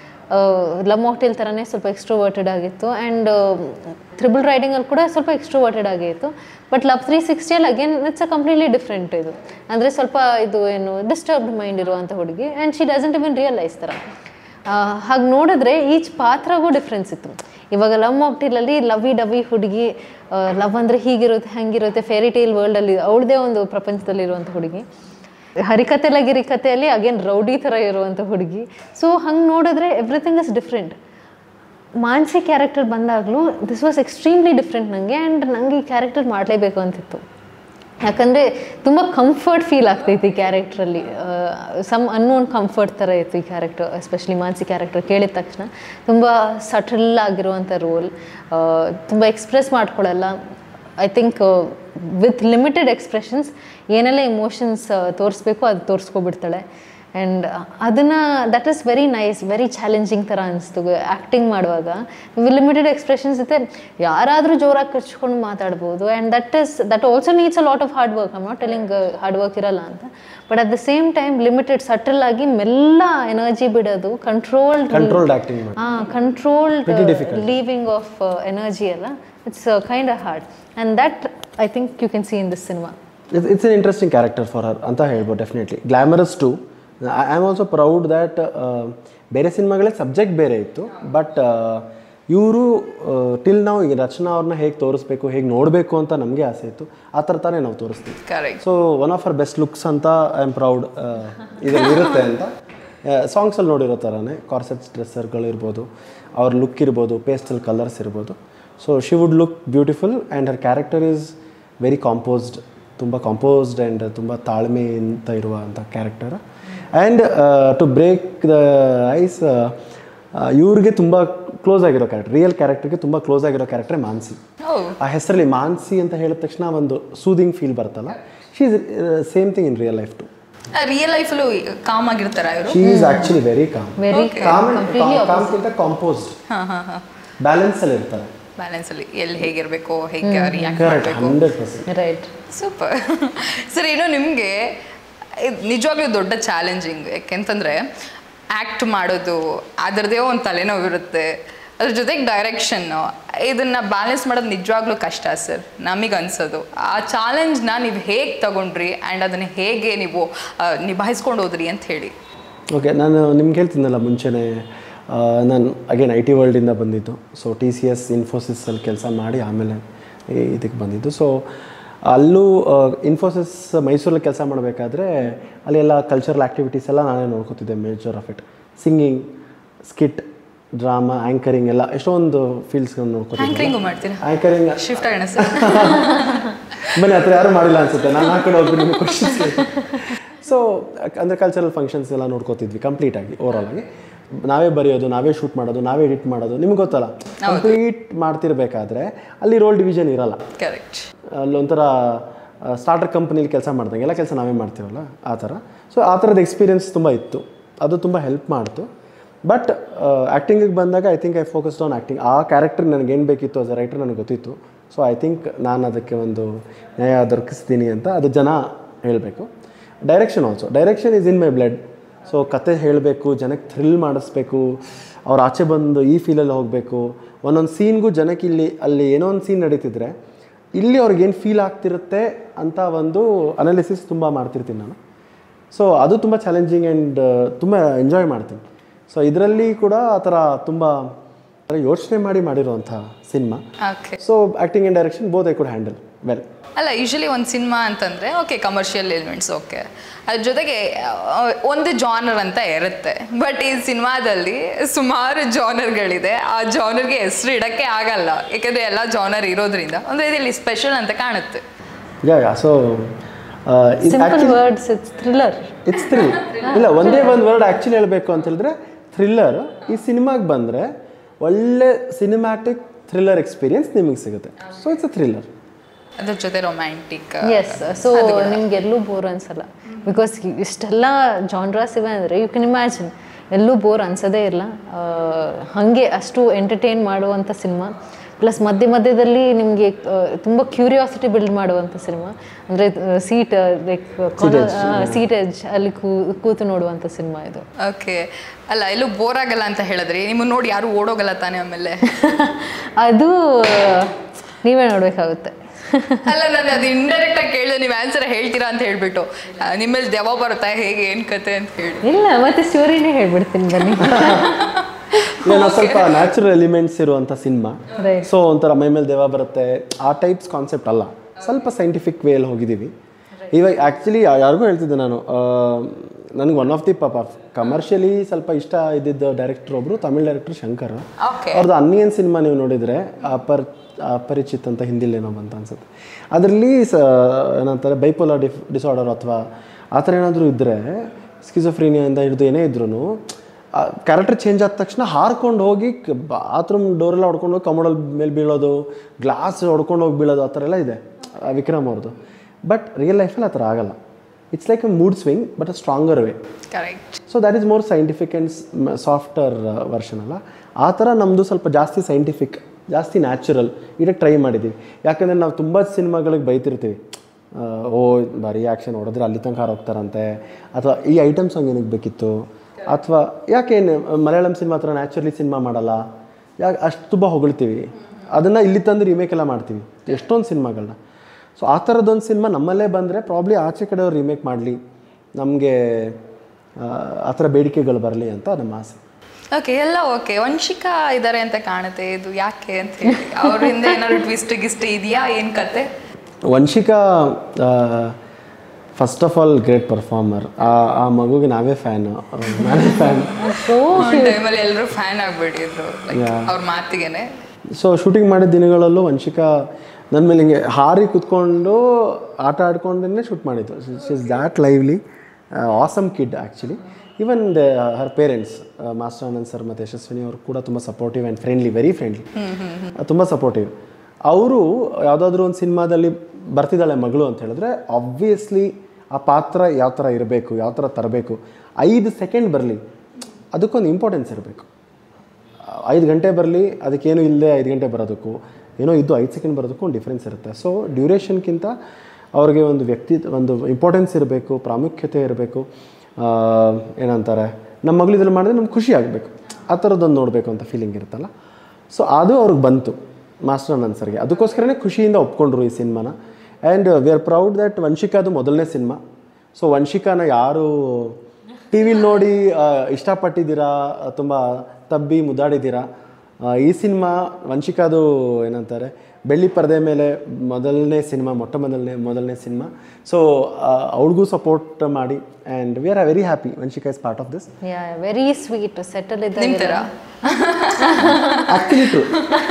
ಲವ್ ಮಾಕ್ಟೇಲ್ ಥರನೇ ಸ್ವಲ್ಪ ಎಕ್ಸ್ಟ್ರೋವರ್ಟೆಡ್ ಆಗಿತ್ತು, ಆ್ಯಂಡ್ ತ್ರಿಬಲ್ ರೈಡಿಂಗಲ್ಲಿ ಕೂಡ ಸ್ವಲ್ಪ ಎಕ್ಸ್ಟ್ರೋವರ್ಟೆಡ್ ಆಗಿತ್ತು. But love 360 again it's a completely different. ಇದು ಅಂದರೆ ಸ್ವಲ್ಪ ಇದು ಏನು ಡಿಸ್ಟರ್ಬ್ಡ್ ಮೈಂಡ್ ಇರುವಂಥ ಹುಡುಗಿ, and she doesn't even realise ಥರ. ಹಾಗೆ ನೋಡಿದ್ರೆ ಈಚ್ ಪಾತ್ರಗೂ ಡಿಫ್ರೆನ್ಸ್ ಇತ್ತು. ಇವಾಗ ಲವ್ ಮಾಕ್ಟೇಲಲ್ಲಿ ಲವ್ವಿ ಡವ್ವಿ ಹುಡುಗಿ, ಲವ್ ಅಂದರೆ ಹೀಗಿರುತ್ತೆ ಹಾಗಿರುತ್ತೆ ಫೇರಿ ಟೇಲ್ ವರ್ಲ್ಡಲ್ಲಿ ಅವಳದೇ ಒಂದು ಪ್ರಪಂಚದಲ್ಲಿರುವಂಥ ಹುಡುಗಿ. ಹರಿಕತೆಲ್ಲ ಗಿರಿಕತೆಯಲ್ಲಿ ಅಗೇನ್ ರೌಡಿ ಥರ ಇರುವಂಥ ಹುಡುಗಿ. ಸೊ ಹಂಗೆ ನೋಡಿದ್ರೆ everything is different. Manasi character ಬಂದಾಗಲೂ ದಿಸ್ ವಾಸ್ ಎಕ್ಸ್ಟ್ರೀಮ್ಲಿ ಡಿಫ್ರೆಂಟ್ ನನಗೆ, ಆ್ಯಂಡ್ ನನಗೆ ಈ ಕ್ಯಾರೆಕ್ಟರ್ ಮಾಡಲೇಬೇಕು ಅಂತಿತ್ತು. ಯಾಕಂದರೆ ತುಂಬ ಕಂಫರ್ಟ್ ಫೀಲ್ ಆಗ್ತೈತಿ ಈ ಕ್ಯಾರೆಕ್ಟ್ರಲ್ಲಿ. ಸಮ್ ಅನ್ನೋನ್ ಕಂಫರ್ಟ್ ಥರ ಇತ್ತು ಈ ಕ್ಯಾರೆಕ್ಟರ್, ಎಸ್ಪೆಷಲಿ ಮಾನಸಿ ಕ್ಯಾರೆಕ್ಟರ್ ಕೇಳಿದ ತಕ್ಷಣ. ತುಂಬ ಸಟಲ್ ಆಗಿರುವಂಥ ರೋಲ್, ತುಂಬ ಎಕ್ಸ್ಪ್ರೆಸ್ ಮಾಡ್ಕೊಳ್ಳಲ್ಲ. I think with limited expressions ಏನೆಲ್ಲ ಇಮೋಷನ್ಸ್ ತೋರಿಸ್ಬೇಕು ಅದು ತೋರಿಸ್ಕೊಬಿಡ್ತಾಳೆ. ಆ್ಯಂಡ್ ಅದನ್ನು that is very nice, very challenging ಥರ ಅನಿಸ್ತು ಆ್ಯಕ್ಟಿಂಗ್ ಮಾಡುವಾಗ. ಲಿಮಿಟೆಡ್ ಎಕ್ಸ್ಪ್ರೆಷನ್ಸ್ ಇರುತ್ತೆ, ಯಾರಾದರೂ ಜೋರಾಗಿ ಕಚ್ಕೊಂಡು ಮಾತಾಡ್ಬೋದು. And that also needs a lot of hard work. I'm not telling hard work ಇರಲ್ಲ ಅಂತ, but at the same time limited subtle ಆಗಿ ಮೆಲ್ಲ ಎನರ್ಜಿ ಬಿಡೋದು, controlled acting, controlled leaving of energy ಎಲ್ಲ, it's kind of hard. And that I think you can see in this cinema. It's an interesting character for her ಅಂತ ಹೇಳ್ಬೋದು. Definitely glamorous too. I am also proud that ಬೇರೆ ಸಿನಿಮಾಗಳೇ subject ಬೇರೆ ಇತ್ತು, but ಇವರು till ನಾವು ಈಗ ರಚನಾ ಅವ್ರನ್ನ ಹೇಗೆ ತೋರಿಸ್ಬೇಕು, ಹೇಗೆ ನೋಡಬೇಕು ಅಂತ ನಮಗೆ ಆಸೆ ಇತ್ತು, ಆ ಥರ ತಾನೇ ನಾವು ತೋರಿಸ್ತೀವಿ. So one of our best looks ಅಂತ ಐ ಆಮ್ ಪ್ರೌಡ್ ಇದರಲ್ಲಿ ಇರುತ್ತೆ ಅಂತ. ಸಾಂಗ್ಸಲ್ಲಿ ನೋಡಿರೋ ಥರನೇ ಕಾರ್ಸೆಟ್ಸ್ ಡ್ರೆಸ್ಸರ್ಗಳಿರ್ಬೋದು, ಅವ್ರ ಲುಕ್ ಇರ್ಬೋದು, ಪೇಸ್ಟಲ್ ಕಲರ್ಸ್ ಇರ್ಬೋದು. So she would look beautiful and her character is very composed, ತುಂಬ ಕಾಂಪೋಸ್ಡ್ ಆ್ಯಂಡ್ ತುಂಬ ತಾಳ್ಮೆಯಿಂದ ಇರುವಂಥ character. And to break the ice, ಇವ್ರಿಗೆ ತುಂಬ ಕ್ಲೋಸ್ ಆಗಿರೋ ಕ್ಯಾರೆಕ್ಟರ್, ರಿಯಲ್ ಕ್ಯಾರೆಕ್ಟರ್ಗೆ ತುಂಬ ಕ್ಲೋಸ್ ಆಗಿರೋ ಕ್ಯಾರೆಕ್ಟರ್ ಮಾನ್ಸಿ. ಆ ಹೆಸರಲ್ಲಿ ಮಾನ್ಸಿ ಅಂತ ಹೇಳಿದ ತಕ್ಷಣ ಒಂದು ಸೂದಿಂಗ್ ಫೀಲ್ ಬರ್ತಲ್ಲ, she is same thing in real life too. Real ಲೈಫಲ್ಲೂ ಕಾಮ್ ಆಗಿರ್ತಾರ ಇವರು? She is actually very calm, ಕಾಮ್ಗಿಂತ ಕಾಂಪೋಸ್ಡ್, ಬ್ಯಾಲೆನ್ಸಲ್ಲಿ ಇರ್ತಾರೆ. ಬ್ಯಾಲೆನ್ಸಲ್ಲಿ ಎಲ್ಲಿ ಹೇಗಿರಬೇಕು, ಹೇಗೆ ರಿಯಾಕ್ಟ್ ಮಾಡಬೇಕು. Right, super. ಸರ್, ಏನೋ ನಿಮಗೆ ನಿಜವಾಗ್ಲೂ ದೊಡ್ಡ ಚಾಲೆಂಜಿಂಗ್, ಯಾಕೆಂತಂದರೆ ಆ್ಯಕ್ಟ್ ಮಾಡೋದು ಅದರದೇ ಒಂದು ತಲೆನೋವಿರುತ್ತೆ, ಅದ್ರ ಜೊತೆಗೆ ಡೈರೆಕ್ಷನ್ನು, ಇದನ್ನು ಬ್ಯಾಲೆನ್ಸ್ ಮಾಡೋದು ನಿಜವಾಗ್ಲೂ ಕಷ್ಟ ಸರ್, ನಮಗೆ ಅನ್ಸೋದು. ಆ ಚಾಲೆಂಜ್ನ ನೀವು ಹೇಗೆ ತಗೊಂಡ್ರಿ ಆ್ಯಂಡ್ ಅದನ್ನು ಹೇಗೆ ನೀವು ನಿಭಾಯಿಸ್ಕೊಂಡು ಹೋದ್ರಿ ಅಂತ ಹೇಳಿ. ಓಕೆ, ನಾನು ನಿಮ್ಗೆ ಹೇಳ್ತೀನಲ್ಲ ಮುಂಚೆನೇ, ನಾನು ಅಗೇನ್ IT ವರ್ಲ್ಡಿಂದ ಬಂದಿದ್ದು. ಸೊ TCS ಇನ್ಫೋಸಿಸಲ್ಲಿ ಕೆಲಸ ಮಾಡಿ ಆಮೇಲೆ ಇದಕ್ಕೆ ಬಂದಿದ್ದು. ಸೊ ಅಲ್ಲೂ ಇನ್ಫೋಸಿಸ್ ಮೈಸೂರಲ್ಲಿ ಕೆಲಸ ಮಾಡಬೇಕಾದ್ರೆ ಅಲ್ಲೆಲ್ಲ ಕಲ್ಚರಲ್ ಆ್ಯಕ್ಟಿವಿಟೀಸ್ ಎಲ್ಲ ನಾನೇ ನೋಡ್ಕೋತಿದ್ದೆ. Major of it singing, skit, drama, anchoring ಎಲ್ಲ ಎಷ್ಟೊಂದು ಫೀಲ್ಡ್ಸ್ಗಳನ್ನ ನೋಡ್ಕೋತಿದ್ದೆ. ಆ್ಯಂಕರಿಂಗ್ ಶಿಫ್ಟ್ ಆಗೋಣ ಸರ್. ಬನ್ನಿ, ಹತ್ರ ಯಾರು ಮಾಡಿಲ್ಲ ಅನ್ಸುತ್ತೆ, ನಾನು ಆ ಕಡೆ ಹೋಗ್ಬಿಟ್ಟು ನಿಮಗೆ ಕ್ವಶನ್ಸ್. ಸೊ ಅಂದರೆ ಕಲ್ಚರಲ್ ಫಂಕ್ಷನ್ಸ್ ಎಲ್ಲ ನೋಡ್ಕೋತಿದ್ವಿ ಕಂಪ್ಲೀಟಾಗಿ, ಓವರಾಲ್ ಆಗಿ. ನಾವೇ ಬರೆಯೋದು, ನಾವೇ ಶೂಟ್ ಮಾಡೋದು, ನಾವೇ ಎಡಿಟ್ ಮಾಡೋದು. ನಿಮ್ಗೆ ಗೊತ್ತಲ್ಲ, ಕಂಪ್ಲೀಟ್ ಮಾಡ್ತಿರ್ಬೇಕಾದ್ರೆ ಅಲ್ಲಿ ರೋಲ್ ಡಿವಿಷನ್ ಇರಲ್ಲ. ಕರೆಕ್ಟ್. ಅಲ್ಲೊಂಥರ ಸ್ಟಾರ್ಟರ್ ಕಂಪ್ನಿಲಿ ಕೆಲಸ ಮಾಡ್ದಂಗೆ ಎಲ್ಲ ಕೆಲಸ ನಾವೇ ಮಾಡ್ತೀವಲ್ಲ, ಆ ಥರ. ಸೊ ಆ ಥರದ ಎಕ್ಸ್ಪೀರಿಯನ್ಸ್ ತುಂಬ ಇತ್ತು, ಅದು ತುಂಬ ಹೆಲ್ಪ್ ಮಾಡ್ತು. ಬಟ್ ಆ್ಯಕ್ಟಿಂಗಿಗೆ ಬಂದಾಗ I think I focused on acting. ಆ ಕ್ಯಾರೆಕ್ಟರ್ ನನಗೇನು ಬೇಕಿತ್ತು ಆಸ್ ಅ ರೈಟರ್ ನನಗೆ ಗೊತ್ತಿತ್ತು. ಸೊ ಐ ಥಿಂಕ್ ನಾನು ಅದಕ್ಕೆ ಒಂದು ನ್ಯಾಯ ದೊರಕಿಸ್ತೀನಿ ಅಂತ ಅದು ಜನ ಹೇಳಬೇಕು. Direction also, direction is in my blood. So ಕತೆ ಹೇಳಬೇಕು, ಜನಕ್ಕೆ ಥ್ರಿಲ್ ಮಾಡಿಸ್ಬೇಕು, ಅವ್ರು ಆಚೆ ಬಂದು ಈ ಫೀಲಲ್ಲಿ ಹೋಗಬೇಕು. ಒಂದೊಂದು ಸೀನ್ಗೂ ಜನಕ್ಕೆ ಅಲ್ಲಿ ಏನೋ ಒಂದು ಸೀನ್ ನಡೀತಿದ್ರೆ ಇಲ್ಲಿ ಅವ್ರಿಗೇನು ಫೀಲ್ ಆಗ್ತಿರುತ್ತೆ ಅಂತ ಒಂದು ಅನಾಲಿಸಿಸ್ ತುಂಬ ಮಾಡ್ತಿರ್ತೀನಿ ನಾನು. ಸೊ ಅದು ತುಂಬ ಚಾಲೆಂಜಿಂಗ್ ಆ್ಯಂಡ್ ತುಂಬ ಎಂಜಾಯ್ ಮಾಡ್ತೀನಿ. ಸೊ ಇದರಲ್ಲಿ ಕೂಡ ಆ ಥರ ತುಂಬ ಯೋಚನೆ ಮಾಡಿರುವಂಥ cinema. So acting and direction both I could handle well. ಅಲ್ಲ, ಯೂಶಲಿ ಒಂದು ಸಿನಿಮಾ ಅಂತಂದರೆ ಓಕೆ, ಕಮರ್ಷಿಯಲ್ ಎಲಿಮೆಂಟ್ಸ್ ಓಕೆ, ಅದ್ರ ಜೊತೆಗೆ ಒಂದು ಜಾನರ್ ಅಂತ ಇರುತ್ತೆ. ಬಟ್ ಈ ಸಿನಿಮಾದಲ್ಲಿ ಸುಮಾರು ಜಾನರ್ಗಳಿದೆ. ಆ ಜಾನರ್ಗೆ ಹೆಸರು ಇಡೋಕ್ಕೆ ಆಗಲ್ಲ, ಯಾಕೆಂದರೆ ಎಲ್ಲ ಜಾನರ್ ಇರೋದ್ರಿಂದ ಒಂದು ಇದರಲ್ಲಿ ಸ್ಪೆಷಲ್ ಅಂತ ಕಾಣುತ್ತೆ. So it's thriller. ಇಲ್ಲ, ಒಂದೇ ಒಂದು ವರ್ಡ್ ಆ್ಯಕ್ಚುಲಿ ಹೇಳಬೇಕು ಅಂತ ಹೇಳಿದ್ರೆ ಥ್ರಿಲ್ಲರ್. ಈ ಸಿನಿಮಾಗೆ ಬಂದರೆ ಒಳ್ಳೆ ಸಿನಿಮ್ಯಾಟಿಕ್ ಥ್ರಿಲ್ಲರ್ ಎಕ್ಸ್ಪೀರಿಯನ್ಸ್ ನಿಮಗೆ ಸಿಗುತ್ತೆ. So it's a thriller. ಅದ್ರ ಜೊತೆ ರೊಮ್ಯಾಂಟಿಕ್. ಎಸ್, ಸೊ ನಿಮ್ಗೆ ಎಲ್ಲೂ ಬೋರ್ ಅನ್ಸಲ್ಲ. ಬಿಕಾಸ್ ಇಷ್ಟೆಲ್ಲ ಜಾನ್ರಾಸ್ ಇವೆ ಅಂದರೆ ಯು ಕ್ಯಾನ್ ಇಮ್ಯಾಜಿನ್ ಎಲ್ಲೂ ಬೋರ್ ಅನ್ಸೋದೇ ಇಲ್ಲ. ಹಾಗೆ ಅಷ್ಟು ಎಂಟರ್ಟೈನ್ ಮಾಡುವಂಥ ಸಿನಿಮಾ. ಪ್ಲಸ್ ಮಧ್ಯದಲ್ಲಿ ನಿಮಗೆ ತುಂಬ ಕ್ಯೂರಿಯಾಸಿಟಿ ಬಿಲ್ಡ್ ಮಾಡುವಂಥ ಸಿನಿಮಾ. ಅಂದರೆ ಸೀಟ್ ಲೈಕ್ ಸೀಟ್ ಎಜ್ ಅಲ್ಲಿ ಕೂತು ನೋಡುವಂಥ ಸಿನಿಮಾ ಇದು. ಓಕೆ, ಅಲ್ಲ ಎಲ್ಲೂ ಬೋರ್ ಆಗಲ್ಲ ಅಂತ ಹೇಳಿದ್ರಿ. ನಿಮ್ಮನ್ನು ನೋಡಿ ಯಾರು ಓಡೋಗಲ್ಲ ತಾನೇ ಆಮೇಲೆ? ಅದು ನೀವೇ ನೋಡಬೇಕಾಗುತ್ತೆ. ಅಲ್ಲ, ನಾನು ಅದು ಇಂಡೈರೆಕ್ಟ್ ಆಗಿ ಕೇಳಿದೆ, ನೀವು ಆನ್ಸರ್ ಹೇಳ್ತೀರಾ ಅಂತ ಹೇಳ್ಬಿಟ್ಟು ನಿಮ್ಮಲ್ಲಿ ದೆವ್ವ ಬರುತ್ತಾ ಹೇಗೆ ಏನು ಕತೆ ಅಂತ ಹೇಳಿ. ಇಲ್ಲ, ಮತ್ತೆ ಸ್ಟೋರಿನೇ ಹೇಳ್ಬಿಡ್ತೀನಿ ಬನ್ನಿ. ಏನೋ ಸ್ವಲ್ಪ ನ್ಯಾಚುರಲ್ ಎಲಿಮೆಂಟ್ಸ್ ಇರುವಂಥ ಸಿನಿಮಾ. ಸೊ ಒಂಥರ ಮೈ ಮೇಲೆ ದೆವ್ವ ಬರುತ್ತೆ ಆ ಟೈಪ್ಸ್ ಕಾನ್ಸೆಪ್ಟ್ ಅಲ್ಲ, ಸ್ವಲ್ಪ ಸೈಂಟಿಫಿಕ್ ವೇಯಲ್ಲಿ ಹೋಗಿದ್ದೀವಿ. ಇವಾಗ ಆ್ಯಕ್ಚುಲಿ ಯಾರಿಗೂ ಹೇಳ್ತಿದ್ದೆ ನಾನು, ನನಗೆ ಒನ್ ಆಫ್ ದಿ ಕಮರ್ಷಿಯಲಿ ಸ್ವಲ್ಪ ಇಷ್ಟ ಇದ್ದಿದ್ದ ಡೈರೆಕ್ಟರ್ ಒಬ್ಬರು ತಮಿಳ್ ಡೈರೆಕ್ಟರ್ ಶಂಕರ್. ಅವ್ರದ್ದು ಅನ್ನಿಯನ್ ಸಿನಿಮಾ ನೀವು ನೋಡಿದರೆ ಅಪರಿಚಿತ್ ಅಂತ ಹಿಂದಿಲಿ ಏನೋ ಬಂತ ಅನ್ಸುತ್ತೆ. ಅದರಲ್ಲಿ ಏನಂತಾರೆ ಬೈಪೋಲಾರ್ ಡಿಸಾರ್ಡರ್ ಅಥವಾ ಆ ಥರ ಏನಾದರೂ ಇದ್ದರೆ, ಸ್ಕಿಜೋಫ್ರೀನಿಯಿಂದ ಹಿಡಿದು ಏನೇ ಇದ್ರೂ ಕ್ಯಾರೆಕ್ಟರ್ ಚೇಂಜ್ ಆದ ತಕ್ಷಣ ಹಾರ್ಕೊಂಡು ಹೋಗಿ ಬಾತ್ರೂಮ್ ಡೋರೆಲ್ಲ ಹೊಡ್ಕೊಂಡು ಹೋಗಿ ಕಮೋಡಲ್ ಮೇಲೆ ಬೀಳೋದು, ಗ್ಲಾಸ್ ಹೊಡ್ಕೊಂಡು ಹೋಗಿ ಬೀಳೋದು, ಆ ಥರ ಎಲ್ಲ ಇದೆ ವಿಕ್ರಮ್ ಅವ್ರದ್ದು. ಬಟ್ ರಿಯಲ್ ಲೈಫಲ್ಲಿ ಆ ಥರ ಆಗಲ್ಲ. It's like a mood swing but a stronger way. Correct. So that is more scientific and softer version ಅಲ್ಲ. ಆ ಥರ ನಮ್ಮದು ಸ್ವಲ್ಪ ಜಾಸ್ತಿ ಸೈಂಟಿಫಿಕ್, ಜಾಸ್ತಿ ನ್ಯಾಚುರಲ್ ಇದಕ್ಕೆ ಟ್ರೈ ಮಾಡಿದ್ದೀವಿ. ಯಾಕಂದರೆ ನಾವು ತುಂಬ ಸಿನಿಮಾಗಳಿಗೆ ಬೈತಿರ್ತೀವಿ, ಓ ಬರೀ ಆ್ಯಕ್ಷನ್ ಹೊಡೆದ್ರೆ ಅಲ್ಲಿ ತನಕ ಹೋಗ್ತಾರಂತೆ, ಅಥವಾ ಈ ಐಟಮ್ ಸಾಂಗ್ ಏನಕ್ಕೆ ಬೇಕಿತ್ತು, ಅಥವಾ ಯಾಕೆ ಮಲಯಾಳಂ ಸಿನಿಮಾ ಹತ್ರ ನ್ಯಾಚುರಲಿ ಸಿನಿಮಾ ಮಾಡಲ್ಲ, ಯಾಕೆ ಅಷ್ಟು ತುಂಬ ಹೊಗಳ್ತೀವಿ. ಅದನ್ನು ಇಲ್ಲಿ ತಂದು ರಿಮೇಕ್ ಎಲ್ಲ ಮಾಡ್ತೀವಿ ಎಷ್ಟೊಂದು ಸಿನಿಮಾಗಳನ್ನ. ಸೊ ಆ ಥರದ್ದೊಂದು ಸಿನಿಮಾ ನಮ್ಮಲ್ಲೇ ಬಂದರೆ ಪ್ರಾಬ್ಲಿ ಆಚೆ ಕಡೆಯವ್ರು ರಿಮೇಕ್ ಮಾಡಲಿ, ನಮಗೆ ಆ ಥರ ಬೇಡಿಕೆಗಳು ಬರಲಿ ಅಂತ ನಮ್ಮ ಆಸೆ. ಓಕೆ, ಎಲ್ಲ ಓಕೆ. ವಂಶಿಕಾ ಇದ್ದಾರೆ ಅಂತ ಕಾಣುತ್ತೆ, ಇದು ಯಾಕೆ ಅಂತ ಹೇಳಿ ಅವರಿಂದ ಏನಾದ್ರು ಟ್ವಿಸ್ಟ್ ಗಿಸ್ಟ್ ಇದೆಯಾ, ಏನು ಕತೆ? Vanshika first of all great performer. ಆ ಮಗುಗೆ ನಾವೇ ಫ್ಯಾನು, ನಾವೇ ಫ್ಯಾನ್. ಟೈಮಲ್ಲಿ ಎಲ್ಲರೂ ಫ್ಯಾನ್ ಆಗಿಬಿಟ್ಟಿದ್ರು ಅವ್ರ ಮಾತಿಗೆನೆ. ಸೊ ಶೂಟಿಂಗ್ ಮಾಡಿದ ದಿನಗಳಲ್ಲೂ ವಂಶಿಕಾ ನನ್ನ ಮೇಲೆ ಹಿಂಗೆ ಹಾರಿ ಕೂತ್ಕೊಂಡು ಆಟ ಆಡ್ಕೊಂಡೇ ಶೂಟ್ ಮಾಡಿದ್ದು. She is that lively, awesome kid actually. Even her parents master Anand sir ಮತ್ತು ಯಶಸ್ವಿನಿ ಅವರು ಕೂಡ ತುಂಬ supportive and friendly, very friendly, ತುಂಬ ಸಪೋರ್ಟಿವ್. ಅವರು ಯಾವುದಾದ್ರೂ ಒಂದು ಸಿನಿಮಾದಲ್ಲಿ ಬರ್ತಿದ್ದಾಳೆ ಮಗಳು ಅಂತ ಹೇಳಿದ್ರೆ ಆಬ್ವಿಯಸ್ಲಿ ಆ ಪಾತ್ರ ಯಾವ ಥರ ಇರಬೇಕು, ಯಾವ ಥರ ತರಬೇಕು, 5 ಸೆಕೆಂಡ್ ಬರಲಿ ಅದಕ್ಕೊಂದು ಇಂಪಾರ್ಟೆನ್ಸ್ ಇರಬೇಕು. 5 ಗಂಟೆ ಬರಲಿ ಅದಕ್ಕೇನು ಇಲ್ಲದೆ 5 ಗಂಟೆ ಬರೋದಕ್ಕೂ, ಏನೋ ಇದ್ದು 5 ಸೆಕೆಂಡ್ ಬರೋದಕ್ಕೂ ಒಂದು ಡಿಫ್ರೆನ್ಸ್ ಇರುತ್ತೆ. ಸೊ ಡ್ಯೂರೇಷನ್ಗಿಂತ ಅವ್ರಿಗೆ ಒಂದು ಇಂಪಾರ್ಟೆನ್ಸ್ ಇರಬೇಕು, ಪ್ರಾಮುಖ್ಯತೆ ಇರಬೇಕು. ಏನಂತಾರೆ, ನಮ್ಮ ಮಗಳು ಇದನ್ನು ಮಾಡಿದ್ರೆ ನಮ್ಗೆ ಖುಷಿ ಆಗಬೇಕು, ಆ ಥರದ್ದೊಂದು ನೋಡಬೇಕು ಅಂತ ಫೀಲಿಂಗ್ ಇರುತ್ತಲ್ಲ. ಸೊ ಅದು ಅವ್ರಿಗೆ ಬಂತು ಮಾಸ್ಟರ್ ಆನಂದ್ ಸರ್ಗೆ. ಅದಕ್ಕೋಸ್ಕರನೇ ಖುಷಿಯಿಂದ ಒಪ್ಕೊಂಡ್ರು ಈ ಸಿನಿಮಾನ. And we are proud that ವಂಶಿಕಾದು ಮೊದಲನೇ ಸಿನಿಮಾ. ಸೊ ವಂಶಿಕಾನ ಯಾರು ಟಿ ವಿಲಿ ನೋಡಿ ಇಷ್ಟಪಟ್ಟಿದ್ದೀರಾ, ತುಂಬ ತಬ್ಬಿ ಮುದ್ದಾಡಿದ್ದೀರಾ, ಈ ಸಿನಿಮಾ ವಂಶಿಕಾದು ಏನಂತಾರೆ ಬೆಳ್ಳಿ ಪರದೆ ಮೇಲೆ ಮೊದಲನೇ ಸಿನಿಮಾ, ಮೊದಲನೇ ಸಿನಿಮಾ. ಸೊ ಅವ್ಳಿಗೂ ಸಪೋರ್ಟ್ ಮಾಡಿ and we are very happy Vanshika is part of this. Very sweet, ಸೆಟಲ್ ಇದ್ದಾರೆ actually true.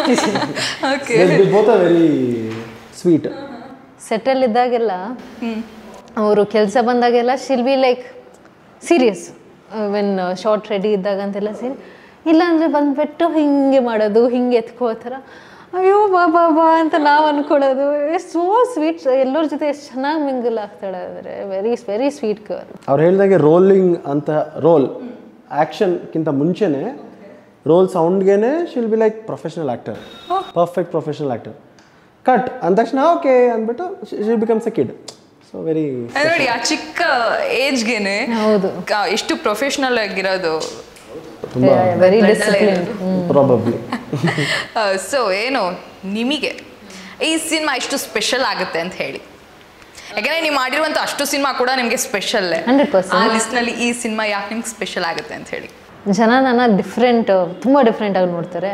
Both are very sweet. ಸೆಟಲ್ ಇದ್ದಾಗೆಲ್ಲ ಅವರು ಕೆಲಸ ಬಂದಾಗೆಲ್ಲ she'll be like serious. When shot ready ಇದ್ದಾಗ ಅಂತೆಲ್ಲ ಸೀರಿ, ಇಲ್ಲಾಂದರೆ ಬಂದುಬಿಟ್ಟು ಹಿಂಗೆ ಮಾಡೋದು, ಹಿಂಗೆ ಎತ್ಕೋ ಥರ, ಅಯ್ಯೋ ಬಾ ಅಂತ ನಾವು ಅಂದ್ಕೊಳ್ಳೋದು. ಸೋ ಸ್ವೀಟ್, ಎಲ್ಲರ ಜೊತೆ ಎಷ್ಟು ಚೆನ್ನಾಗಿ ಮಿಂಗಲ್ ಆಗ್ತಾಳೆ ಅಂದರೆ ವೆರಿ ಸ್ವೀಟ್ ಗರ್ಲ್. ಅವ್ರು ಹೇಳಿದಾಗೆ ರೋಲಿಂಗ್ ಅಂತ, ರೋಲ್ ಆ್ಯಕ್ಷನ್ಗಿಂತ ಮುಂಚೆನೇ ರೋಲ್ ಸೌಂಡ್ಗೇನೆ she'll be like professional actor, perfect professional actor. Cut ಅಂದ ತಕ್ಷಣ ಓಕೆ ಅಂದ್ಬಿಟ್ಟು she'll becomes a kid. So very ನೋಡಿ, ಆ ಚಿಕ್ಕ ಏಜ್ಗೆನೆ ಹೌದು ಎಷ್ಟು ಪ್ರೊಫೆಷನಲ್ ಆಗಿರೋದು. Very discipline probably. ಸೊ ಏನು ನಿಮಗೆ ಈ ಸಿನಿಮಾ ಎಷ್ಟು ಸ್ಪೆಷಲ್ ಆಗುತ್ತೆ ಅಂತ ಹೇಳಿ? ಯಾಕಂದರೆ ನೀವು ಮಾಡಿರುವಂಥ ಅಷ್ಟು ಸಿನಿಮಾ ಕೂಡ ನಿಮಗೆ ಸ್ಪೆಷಲ್ಲೇ. 100%. ಆ ಲಿಸ್ಟ್ನಲ್ಲಿ ಈ ಸಿನಿಮಾ ಯಾಕೆ ನಿಮ್ಗೆ ಸ್ಪೆಷಲ್ ಆಗುತ್ತೆ ಅಂತ ಹೇಳಿ? ಜನ ನನ್ನ ತುಂಬ ಡಿಫ್ರೆಂಟಾಗಿ ನೋಡ್ತಾರೆ.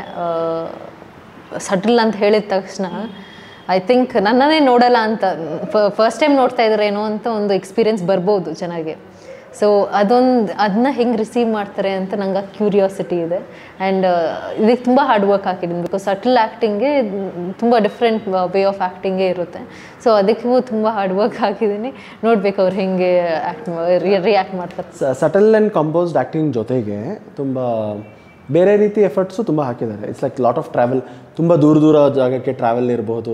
ಸಟಲ್ ಅಂತ ಹೇಳಿದ ತಕ್ಷಣ ಐ ಥಿಂಕ್ ನನ್ನನ್ನೇ ನೋಡಲ್ಲ ಅಂತ, ಫಸ್ಟ್ ಟೈಮ್ ನೋಡ್ತಾ ಇದ್ದಾರೇನೋ ಅಂತ ಒಂದು ಎಕ್ಸ್ಪೀರಿಯೆನ್ಸ್ ಬರ್ಬೋದು ಚೆನ್ನಾಗಿ. ಸೊ ಅದನ್ನ ಹೆಂಗೆ ರಿಸೀವ್ ಮಾಡ್ತಾರೆ ಅಂತ ನಂಗೆ ಕ್ಯೂರಿಯಾಸಿಟಿ ಇದೆ. ಆ್ಯಂಡ್ ಇದಕ್ಕೆ ತುಂಬ ಹಾರ್ಡ್ ವರ್ಕ್ ಹಾಕಿದ್ದೀನಿ. ಬಿಕಾಸ್ ಸಟಲ್ ಆ್ಯಕ್ಟಿಂಗ್ಗೆ ತುಂಬ ಡಿಫ್ರೆಂಟ್ ವೇ ಆಫ್ ಆ್ಯಕ್ಟಿಂಗೇ ಇರುತ್ತೆ. ಸೊ ಅದಕ್ಕೂ ತುಂಬ ಹಾರ್ಡ್ ವರ್ಕ್ ಹಾಕಿದ್ದೀನಿ. ನೋಡ್ಬೇಕು ಅವ್ರು ಹೆಂಗೆ ರಿಯಾಕ್ಟ್ ಮಾಡ್ತಾರೆ. ಸಟಲ್ ಆ್ಯಂಡ್ ಕಂಪೋಸ್ಡ್ ಆ್ಯಕ್ಟಿಂಗ್ ಜೊತೆಗೆ ತುಂಬ ಬೇರೆ ರೀತಿ ಎಫರ್ಟ್ಸು ತುಂಬ ಹಾಕಿದ್ದಾರೆ. It's like lot of travel, ತುಂಬ ದೂರ ಜಾಗಕ್ಕೆ ಟ್ರಾವೆಲ್ ಇರ್ಬೋದು,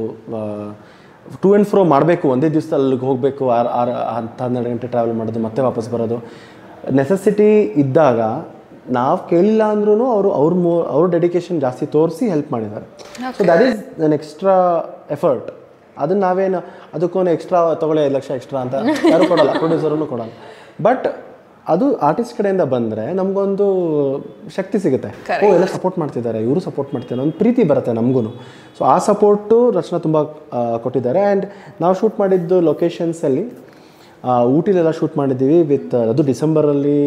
ಟು ಆ್ಯಂಡ್ ಫ್ರೋ ಮಾಡಬೇಕು, ಒಂದೇ ದಿವಸದಲ್ಲಿ ಅಲ್ಲಿಗೆ ಹೋಗಬೇಕು, 12 ಗಂಟೆ ಟ್ರಾವೆಲ್ ಮಾಡೋದು ಮತ್ತೆ ವಾಪಸ್ ಬರೋದು. ನೆಸೆಸಿಟಿ ಇದ್ದಾಗ ನಾವು ಕೇಳಿಲ್ಲ ಅಂದ್ರೂ ಅವ್ರ ಡೆಡಿಕೇಶನ್ ಜಾಸ್ತಿ ತೋರಿಸಿ ಹೆಲ್ಪ್ ಮಾಡಿದ್ದಾರೆ. So that is an extra effort. ಅದನ್ನು ನಾವೇನು ಅದಕ್ಕೊಂದು ಎಕ್ಸ್ಟ್ರಾ ತೊಗೊಳ್ಳಿ 5 ಲಕ್ಷ ಎಕ್ಸ್ಟ್ರಾ ಅಂತ ಯಾರು ಕೊಡೋಲ್ಲ, ಪ್ರೊಡ್ಯೂಸರೂ ಕೊಡೋಲ್ಲ. ಬಟ್ ಅದು ಆರ್ಟಿಸ್ಟ್ ಕಡೆಯಿಂದ ಬಂದರೆ ನಮಗೊಂದು ಶಕ್ತಿ ಸಿಗುತ್ತೆ. ಎಲ್ಲ ಸಪೋರ್ಟ್ ಮಾಡ್ತಿದ್ದಾರೆ, ಇವರು ಸಪೋರ್ಟ್ ಮಾಡ್ತಿದ್ದಾರೆ, ಒಂದು ಪ್ರೀತಿ ಬರುತ್ತೆ ನಮಗೂ. ಸೊ ಆ ಸಪೋರ್ಟು ರಚನಾ ತುಂಬ ಕೊಟ್ಟಿದ್ದಾರೆ. ಆ್ಯಂಡ್ ನಾವು ಶೂಟ್ ಮಾಡಿದ್ದು ಲೊಕೇಶನ್ಸಲ್ಲಿ ಊಟಿಲೆಲ್ಲ ಶೂಟ್ ಮಾಡಿದ್ದೀವಿ ಅದು ಡಿಸೆಂಬರಲ್ಲಿ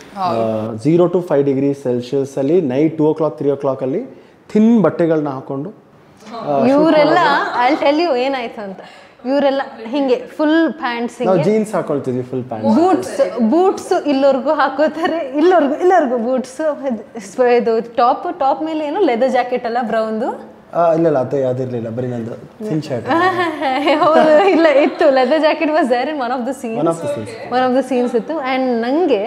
0 to 5 ಡಿಗ್ರಿ ಸೆಲ್ಸಿಯಸ್ಸಲ್ಲಿ ನೈಟ್ 2 o'clock 3 o'clock ಅಲ್ಲಿ ಥಿನ್ ಬಟ್ಟೆಗಳನ್ನ ಹಾಕೊಂಡು ಇವರೆಲ್ಲ ಐ ಟೆಲ್ ಯು ಏನಾಯ್ತು ಅಂತ. ಇವರೆಲ್ಲ ಹಿಂಗೆ ಫುಲ್ ಪ್ಯಾಂಟ್ಸ್, ನಾವು ಜೀನ್ಸ್ ಹಾಕೊಳ್ತಿದ್ವಿ, ಫುಲ್ ಪ್ಯಾಂಟ್, ಬೂಟ್ಸ್ ಇಲ್ಲವರೆಗೂ ಹಾಕೋತಾರೆ, ಇಲ್ಲವರೆಗೂ ಬೂಟ್ಸ್. ಇದು ಟಾಪ್ ಮೇಲೆ ಏನು ಲೆದರ್ ಜಾಕೆಟ್ ಅಲ್ಲ ಬ್ರೌನ್ದು. ಇಲ್ಲ ಅದಿರಲಿಲ್ಲ, ಬರೀ ನಂದು ಥಿನ್ ಶರ್ಟ್. ಹೌದು, ಇಲ್ಲ ಇತ್ತು, leather jacket was there in one of the scenes ಇತ್ತು. ಆ್ಯಂಡ್ ನನಗೆ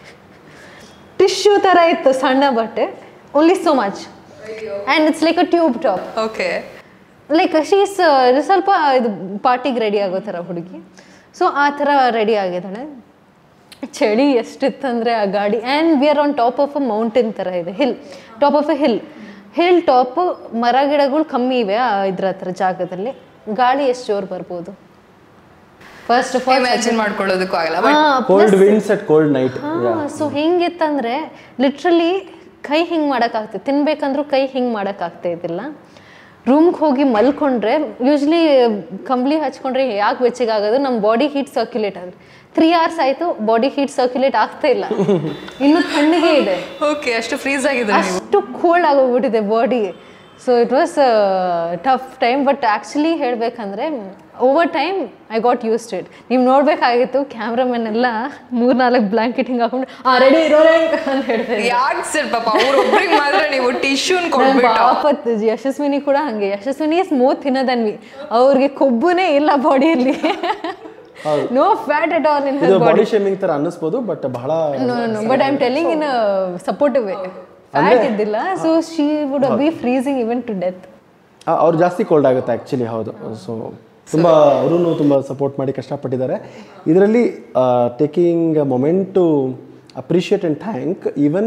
ಟಿಶ್ಯೂ ಥರ ಇತ್ತು ಸಣ್ಣ ಬಟ್ಟೆ, only so much. And it's like a tube top. Okay, like she's ಸ್ವಲ್ಪ ಇದು ಪಾರ್ಟಿಗೆ ರೆಡಿ ಆಗೋ ಥರ ಹುಡುಗಿ. ಸೊ ಆ ಥರ ರೆಡಿ ಆಗಿದ್ದಾಳೆ. ಚಳಿ ಎಷ್ಟಿತ್ತಂದರೆ ಆ ಗಾಡಿ. And we are on top of a mountain ಥರ ಇದೆ, top of a hill top. ಮರ ಗಿಡಗಳು ಕಮ್ಮಿ ಇವೆ ಇದ್ರ ಹತ್ರ ಜಾಗದಲ್ಲಿ. ಗಾಳಿ ಎಷ್ಟು ಜೋರು ಬರ್ಬೋದು ಫಸ್ಟ್ ಆಫ್ ಆಲ್ ಇಮ್ಯಾಜಿನ್ ಮಾಡ್ಕೊಳ್ಳೋದಕ್ಕೂ ಆಗಲ್ಲ. Cold winds at cold night. So ಹೆಂಗಿತ್ತಂದರೆ ಲಿಟ್ರಲಿ ಕೈ ಹಿಂಗೆ ಮಾಡೋಕ್ಕಾಗ್ತದೆ, ತಿನ್ಬೇಕಂದ್ರೂ ಕೈ ಹಿಂಗೆ ಮಾಡೋಕ್ಕಾಗ್ತಾ ಇದ್ದಿಲ್ಲ. ರೂಮ್ಗೆ ಹೋಗಿ ಮಲ್ಕೊಂಡ್ರೆ ಯೂಶ್ವಲಿ ಕಂಬ್ಳಿ ಹಚ್ಕೊಂಡ್ರೆ ಯಾಕೆ ಬೆಚ್ಚಗಾಗೋದು, ನಮ್ಮ ಬಾಡಿ ಹೀಟ್ ಸರ್ಕ್ಯುಲೇಟ್ ಆದ್ರೆ 3 hours ಆಯಿತು, ಬಾಡಿ ಹೀಟ್ ಸರ್ಕ್ಯುಲೇಟ್ ಆಗ್ತಾ ಇಲ್ಲ, ಇನ್ನೂ ತಣ್ಣಗೆ ಇದೆ. ಓಕೆ, ಅಷ್ಟು ಫ್ರೀಸ್ ಆಗಿದೆ, ಅಷ್ಟು ಕೋಲ್ಡ್ ಆಗೋಗ್ಬಿಟ್ಟಿದೆ body. So it was tough time. But actually ಹೇಳಬೇಕಂದ್ರೆ over time I got used it. ನೀವು ನೋಡಬೇಕಾಗಿತ್ತು, ಕ್ಯಾಮ್ರಾಮನ್ ಎಲ್ಲ 3-4 ಬ್ಲಾಂಕೆಟ್ ಹಿಂಗೆ ಹಾಕೊಂಡು ರೆಡಿ ಇರೋರೆ ಅಂತ ಹೇಳ್ತಾರೆ. ಯಾಕೆ ಸರ್ ಪಾಪ ಅವ್ರೊಬ್ರಿಗೆ ಮಾತ್ರ ನೀವು ಟಿಶ್ಯೂನ್ ಕೊಡ್ಬಿಟ್ಟು. ಯಶಸ್ವಿನಿ ಕೂಡ ಹಾಗೆ. Yashaswini is more thinner than me. ಅವ್ರಿಗೆ ಕೊಬ್ಬುನೇ ಇಲ್ಲ ಬಾಡಿಯಲ್ಲಿ, no fat at all in her body. Body shaming ತರ ಅನ್ನಿಸ್ಬೋದು, ಬಟ್ ಬಹಳ but I am telling in supportive way. Fat ಇದ್ದಿಲ್ಲ, so she would be freezing even to death. ಅವ್ರು ಜಾಸ್ತಿ ಕೋಲ್ಡ್ ಆಗುತ್ತೆ ಆ್ಯಕ್ಚುಲಿ. ಹೌದು. ಸೊ ತುಂಬ ಅವರೂ ತುಂಬ ಸಪೋರ್ಟ್ ಮಾಡಿ ಕಷ್ಟಪಟ್ಟಿದ್ದಾರೆ. ಇದರಲ್ಲಿ taking a moment to appreciate and thank even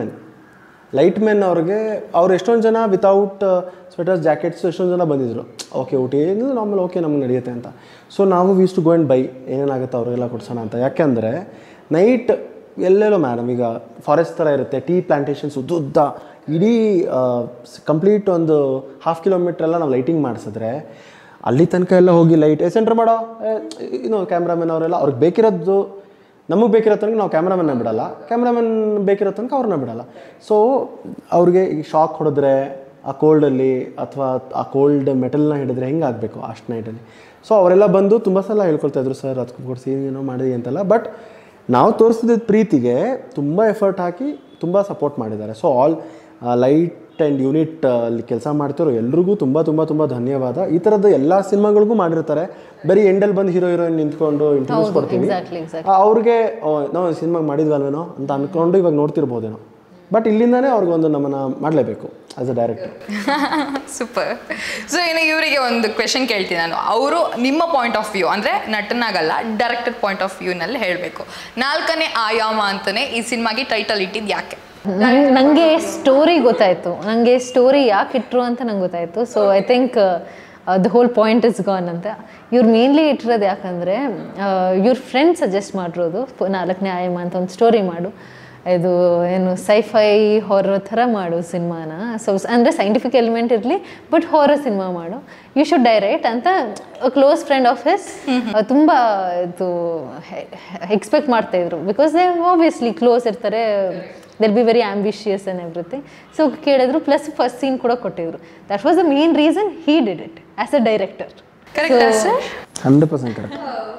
lightmen ಅವ್ರಿಗೆ. ಅವ್ರು ಎಷ್ಟೊಂದು ಜನ ವಿತೌಟ್ ಸ್ವೆಟರ್ಸ್ ಜಾಕೆಟ್ಸು ಎಷ್ಟೊಂದು ಜನ ಬಂದಿದ್ರು. ಓಕೆ ಊಟಿ ಏನಿಲ್ಲ ನಾರ್ಮಲ್, ಓಕೆ ನಮ್ಗೆ ನಡೆಯುತ್ತೆ ಅಂತ. ಸೊ ನಾವು ವೀಸ್ ಟು ಗೋ ಆ್ಯಂಡ್ ಬೈ ಏನೇನಾಗುತ್ತೆ ಅವ್ರಿಗೆಲ್ಲ ಕೊಡ್ಸೋಣ ಅಂತ. ಯಾಕೆಂದರೆ ನೈಟ್ ಎಲ್ಲೆಲ್ಲೋ ಮೇಡಮ್ ಈಗ ಫಾರೆಸ್ಟ್ ಥರ ಇರುತ್ತೆ, ಟೀ ಪ್ಲಾಂಟೇಶನ್ಸ್ ಉದ್ದುದ್ದ, ಇಡೀ ಕಂಪ್ಲೀಟ್ ಒಂದು 1/2 kilometer ಎಲ್ಲ ನಾವು ಲೈಟಿಂಗ್ ಮಾಡಿಸಿದ್ರೆ ಅಲ್ಲಿ ತನಕ ಎಲ್ಲ ಹೋಗಿ ಲೈಟ್ ಸೆಂಟ್ರ್ ಮಾಡೋ ಕ್ಯಾಮ್ರಾಮನ್ ಅವರೆಲ್ಲ ಅವ್ರಿಗೆ ಬೇಕಿರೋದು, ನಮಗೆ ಬೇಕಿರೋ ತನಕ ನಾವು ಕ್ಯಾಮ್ರಾಮನ್ನ ಬಿಡಲ್ಲ, ಕ್ಯಾಮ್ರಾಮನ್ ಬೇಕಿರೋ ತನಕ ಅವ್ರನ್ನ ಬಿಡಲ್ಲ. ಸೊ ಅವ್ರಿಗೆ ಈ ಶಾಕ್ ಹೊಡೆದ್ರೆ ಆ ಕೋಲ್ಡಲ್ಲಿ ಅಥವಾ ಆ ಕೋಲ್ಡ್ ಮೆಟಲ್ನ ಹಿಡಿದ್ರೆ ಹೆಂಗೆ ಆಗಬೇಕು ಅಷ್ಟು ನೈಟಲ್ಲಿ. ಸೊ ಅವರೆಲ್ಲ ಬಂದು ತುಂಬ ಸಲ ಹೇಳ್ಕೊಳ್ತಾಯಿದ್ರು, ಸರ್ ಅದಕ್ಕೆ ಕೊಡಿಸಿ ಏನೋ ಮಾಡಿರಿ ಅಂತೆಲ್ಲ. ಬಟ್ ನಾವು ತೋರಿಸಿದ ಪ್ರೀತಿಗೆ ತುಂಬ ಎಫರ್ಟ್ ಹಾಕಿ ತುಂಬ ಸಪೋರ್ಟ್ ಮಾಡಿದ್ದಾರೆ. So all light and unit ಅಲ್ಲಿ ಕೆಲಸ ಮಾಡ್ತಿರೋ ಎಲ್ರಿಗೂ ತುಂಬ ತುಂಬ ತುಂಬ ಧನ್ಯವಾದ. ಈ ಥರದ್ದು ಎಲ್ಲ ಸಿನಿಮಾಗಳಿಗೂ ಮಾಡಿರ್ತಾರೆ. ಬರೀ ಎಂಡಲ್ಲಿ ಬಂದು ಹೀರೋಯಿನ್ ನಿಂತ್ಕೊಂಡು ಇಂಟರ್ವ್ಯೂಸ್ ಕೊಡ್ತೀವಿ, ಅವ್ರಿಗೆ ನಾವು ಸಿನಿಮಾಗೆ ಮಾಡಿದ್ವಲ್ವೇನೋ ಅಂತ ಅಂದ್ಕೊಂಡು ಇವಾಗ ನೋಡ್ತಿರ್ಬೋದೇನೋ. ಬಟ್ ಇಲ್ಲಿಂದಾನೇ ಅವ್ರಿಗೊಂದು ನಮ್ಮನ್ನು ಮಾಡಲೇಬೇಕು as a director. Super. So ಇನ್ನು ಇವರಿಗೆ ಒಂದು ಕ್ವೆಶನ್ ಕೇಳ್ತೀನಿ ನಾನು. ಅವರು ನಿಮ್ಮ ಪಾಯಿಂಟ್ ಆಫ್ ವ್ಯೂ ಅಂದರೆ ನಟನಾಗಲ್ಲ ಡೈರೆಕ್ಟರ್ ಪಾಯಿಂಟ್ ಆಫ್ ವ್ಯೂನಲ್ಲಿ ಹೇಳಬೇಕು. 4ನೇ ಆಯಾಮ ಅಂತಲೇ ಈ ಸಿನಿಮಾಗೆ ಟೈಟಲ್ ಇಟ್ಟಿದ್ದು ಯಾಕೆ? ನನಗೆ ಸ್ಟೋರಿ ಗೊತ್ತಾಯಿತು, ನನಗೆ ಸ್ಟೋರಿ ಯಾಕೆ ಇಟ್ಟರು ಅಂತ ನಂಗೆ ಗೊತ್ತಾಯಿತು. So I think the whole point is gone ಅಂತ. ಇವ್ರು ಮೇನ್ಲಿ ಇಟ್ಟಿರೋದು ಯಾಕಂದರೆ ಇವ್ರ ಫ್ರೆಂಡ್ ಸಜೆಸ್ಟ್ ಮಾಡಿರೋದು 4ನೇ ಆಯಾಮ ಅಂತ ಒಂದು ಸ್ಟೋರಿ ಮಾಡು, ಇದು ಏನು ಸೈಫೈ ಹಾರರ್ ಥರ ಮಾಡು ಸಿನಿಮಾನ. ಸೊ ಅಂದರೆ ಸೈಂಟಿಫಿಕ್ ಎಲಿಮೆಂಟ್ ಇರಲಿ ಬಟ್ ಹಾರರ್ ಸಿನಿಮಾ ಮಾಡು, ಯು ಶುಡ್ ಡೈರೆಕ್ಟ್ ಅಂತ ಕ್ಲೋಸ್ ಫ್ರೆಂಡ್ ಆಫ್ ಹಿಸ್ ತುಂಬ ಇದು ಎಕ್ಸ್ಪೆಕ್ಟ್ ಮಾಡ್ತಾಯಿದ್ರು. ಬಿಕಾಸ್ ದೇ ಆಬ್ವಿಯಸ್ಲಿ ಕ್ಲೋಸ್ ಇರ್ತಾರೆ, they'll be very ambitious and everything. So ಕೇಳಿದ್ರು, ಪ್ಲಸ್ ಫಸ್ಟ್ ಸೀನ್ ಕೂಡ ಕೊಟ್ಟಿದ್ರು. That was the main reason he did it as a director. ಕರೆಕ್ಟಾ sir? 100% correct.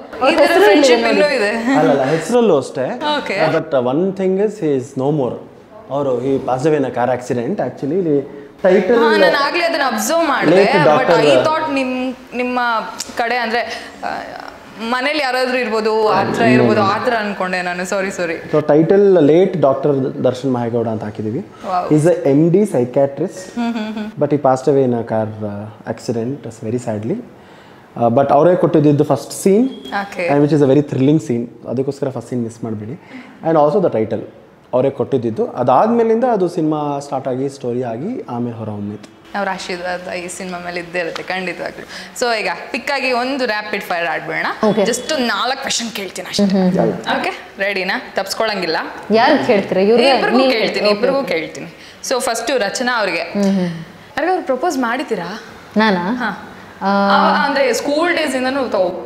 ಅಲ್ಲ ಹೆಸರಲ್ಲೂ ಅಷ್ಟೇ. But one thing is he is no more. ಅವರು he pass away in a car accident. Actually ಇಲ್ಲಿ title ನಾನು ಆಗಲೇ ಅದನ್ನ ಅಬ್ಸರ್ವ್ ಮಾಡಿದೆ. ಬಟ್ ಐ ಥಾಟ್ ನಿಮ್ಮ ಕಡೆ ಅಂದರೆ ಮನೇಲಿ ಯಾರಾದ್ರೂ ಇರ್ಬೋದು ಆ ಥರ ಇರ್ಬೋದು ಆ ಥರ ಅನ್ಕೊಂಡೆ ನಾನು. Sorry. So title late doctor Darshan Mahegowda ಅಂತ ಹಾಕಿದ್ದೀವಿ. Is a MD psychiatrist, but he passed away in a car accident very sadly. But ಅವರೇ ಕೊಟ್ಟಿದ್ದು first scene, and which is a very thrilling scene. ಅದಕ್ಕೋಸ್ಕರ ಫಸ್ಟ್ ಸೀನ್ ಮಿಸ್ ಮಾಡಬೇಡಿ. And also the title ಅವರೇ ಕೊಟ್ಟಿದ್ದು. ಅದಾದಮೇಲಿಂದ ಅದು cinema start ಆಗಿ story ಆಗಿ ಆಮೇಲೆ ಹೊರ ಹೊಮ್ಮಿತ್ತು. ಅವ್ರ ಆಶೀರ್ವಾದ ಈ ಸಿನಿಮಾ ಮೇಲೆ ಇದ್ದೇ ಇರುತ್ತೆ ಖಂಡಿತವಾಗ್ಲೂ. ಸೊ ಈಗ ಪಿಕ್ಕಾಗಿ ಒಂದು ರ್ಯಾಪಿಡ್ ಫೈರ್ ಆಡ್ಬೇಡ. ಜಸ್ಟ್ 4 ಕ್ವೆಶನ್ ಕೇಳ್ತೀನಿ ಅಷ್ಟೇ. ಓಕೆ, ರೆಡಿನಾ? ತಪ್ಸ್ಕೊಳಂಗಿಲ್ಲ. ಯಾರು ಕೇಳ್ತೀರಾ? ಇಬ್ಬರಿಗೂ ಕೇಳ್ತೀನಿ. ಸೊ ಫಸ್ಟು ರಚನಾ ಅವ್ರಿಗೆ ಯಾರಿಗಾದ್ರು ಪ್ರಪೋಸ್ ಮಾಡಿದ್ದೀರಾ? ನಾನಾ? ಅಂದ್ರೆ ಸ್ಕೂಲ್ ಡೇಸ್ ಇಂದನೂ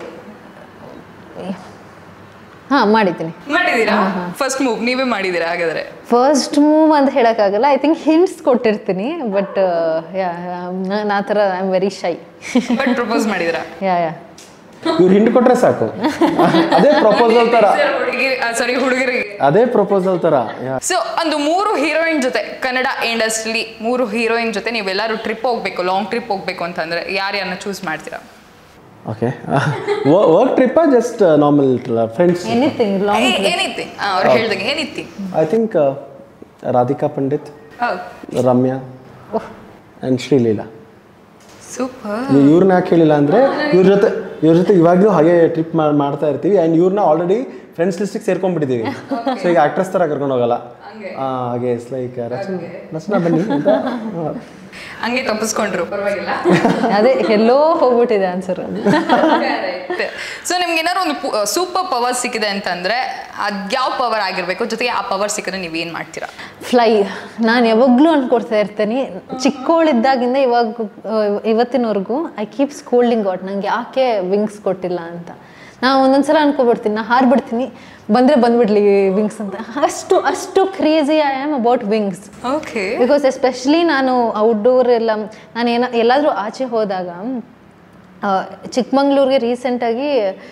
ಮಾಡಿದ್ದೀರಾ? ಫಸ್ಟ್ ಮೂವ್ ನೀವೇ ಮಾಡಿದ್ದೀರಾ ಹಾಗಾದ್ರೆ? ಫಸ್ಟ್ ಮೂವ್ ಅಂತ ಹೇಳೋಕ್ಕಾಗಲ್ಲ. ಐ ಥಿಂಕ್ ಹಿಂಟ್ಸ್ ಕೊಟ್ಟಿರ್ತೀನಿ, ಬಟ್ ಆ ಥರ I am very shy. But propose ಮಾಡಿದ್ದೀರಾ? ಇವ್ರು ಹಿಂಟ್ ಕೊಟ್ರೆ ಸಾಕು, ಅದೇ ಪ್ರಪೋಸಲ್ ತರ. ಹುಡುಗರಿಗೆ ಅದೇ ಪ್ರಪೋಸಲ್ ತರ. ಸೊ ಒಂದು 3 ಹೀರೋಯಿನ್ ಜೊತೆ ಕನ್ನಡ ಇಂಡಸ್ಟ್ರಿಲಿ 3 ಹೀರೋಯಿನ್ ಜೊತೆ ನೀವೆಲ್ಲರೂ ಟ್ರಿಪ್ ಹೋಗ್ಬೇಕು, ಲಾಂಗ್ ಟ್ರಿಪ್ ಹೋಗ್ಬೇಕು ಅಂತಂದ್ರೆ ಯಾರ್ಯಾರನ್ನ ಚೂಸ್ ಮಾಡ್ತೀರಾ? ಓಕೆ, ವರ್ಕ್ ಟ್ರಿಪ್ಪಾ ಜಸ್ಟ್ ನಾರ್ಮಲ್ ಫ್ರೆಂಡ್ಸ್? ಎನಿಥಿಂಗ್ ಅವ್ರು ಹೇಳ್ದಂಗೆ anything. I think Radhika Pandit, Ramya and Sreeleela. Super. ಇವ್ರನ್ನ ಯಾಕೆ ಹೇಳಿಲ್ಲ ಅಂದರೆ ಇವ್ರ ಜೊತೆ ಇವಾಗಲೂ ಹಾಗೆ ಟ್ರಿಪ್ ಮಾಡ್ತಾ ಇರ್ತೀವಿ. ಆ್ಯಂಡ್ ಇವ್ರನ್ನ ಆಲ್ರೆಡಿ ಫ್ರೆಂಡ್ಸ್ ಲಿಸ್ಟಿಗೆ ಸೇರ್ಕೊಂಡ್ಬಿಟ್ಟಿದ್ದೀವಿ. ಸೊ ಈಗ ಆಕ್ಟ್ರೆಸ್ ಥರ ಕರ್ಕೊಂಡು ಹೋಗಲ್ಲ. ಹಾಗೆ ಇಟ್ಸ್ ಲೈಕ್ ರಚನಾ ಬನ್ನಿ ಅಂತ ಹಂಗೆ ತಪ್ಪಿಸ್ಕೊಂಡ್ರು, ಪರವಾಗಿಲ್ಲ. ಅದೇ ಎಲ್ಲೋ ಹೋಗ್ಬಿಟ್ಟಿದೆ ಆನ್ಸರ್. ಸೊ ನಿಮ್ಗೆ ಏನಾದ್ರು ಒಂದು ಸೂಪರ್ ಪವರ್ ಸಿಕ್ಕಿದೆ ಅಂತಂದ್ರೆ ಅದ್ಯಾವ ಪವರ್ ಆಗಿರ್ಬೇಕು, ಜೊತೆಗೆ ಆ ಪವರ್ ಸಿಕ್ಕಿದ್ರೆ ನೀವೇನು ಮಾಡ್ತೀರಾ? ಫ್ಲೈ. ನಾನು ಯಾವಾಗಲೂ ಅನ್ಕೊಡ್ತಾ ಇರ್ತೀನಿ, ಚಿಕ್ಕವಳಿದ್ದಾಗಿಂದ ಇವತ್ತಿನವರೆಗೂ ಐ ಕೀಪ್ ಸ್ಕೋಲ್ಡಿಂಗ್ ಗಾಡ್, ನಂಗೆ ಯಾಕೆ ವಿಂಗ್ಸ್ ಕೊಟ್ಟಿಲ್ಲ ಅಂತ. ನಾನು ಒಂದೊಂದ್ಸಲ ಅನ್ಕೊಬಿಡ್ತೀನಿ, ನಾನು ಹಾರ್ಬಿಡ್ತೀನಿ, ಬಂದ್ಬಿಡ್ಲಿ ವಿಂಗ್ಸ್ ಅಂತ. ಅಷ್ಟು crazy I am about wings. Okay. Because especially ನಾನು ಔಟ್ಡೋರ್ ಎಲ್ಲ ನಾನು ಎಲ್ಲಾದರೂ ಆಚೆ ಹೋದಾಗ, ಚಿಕ್ಕಮಂಗ್ಳೂರಿಗೆ ರೀಸೆಂಟಾಗಿ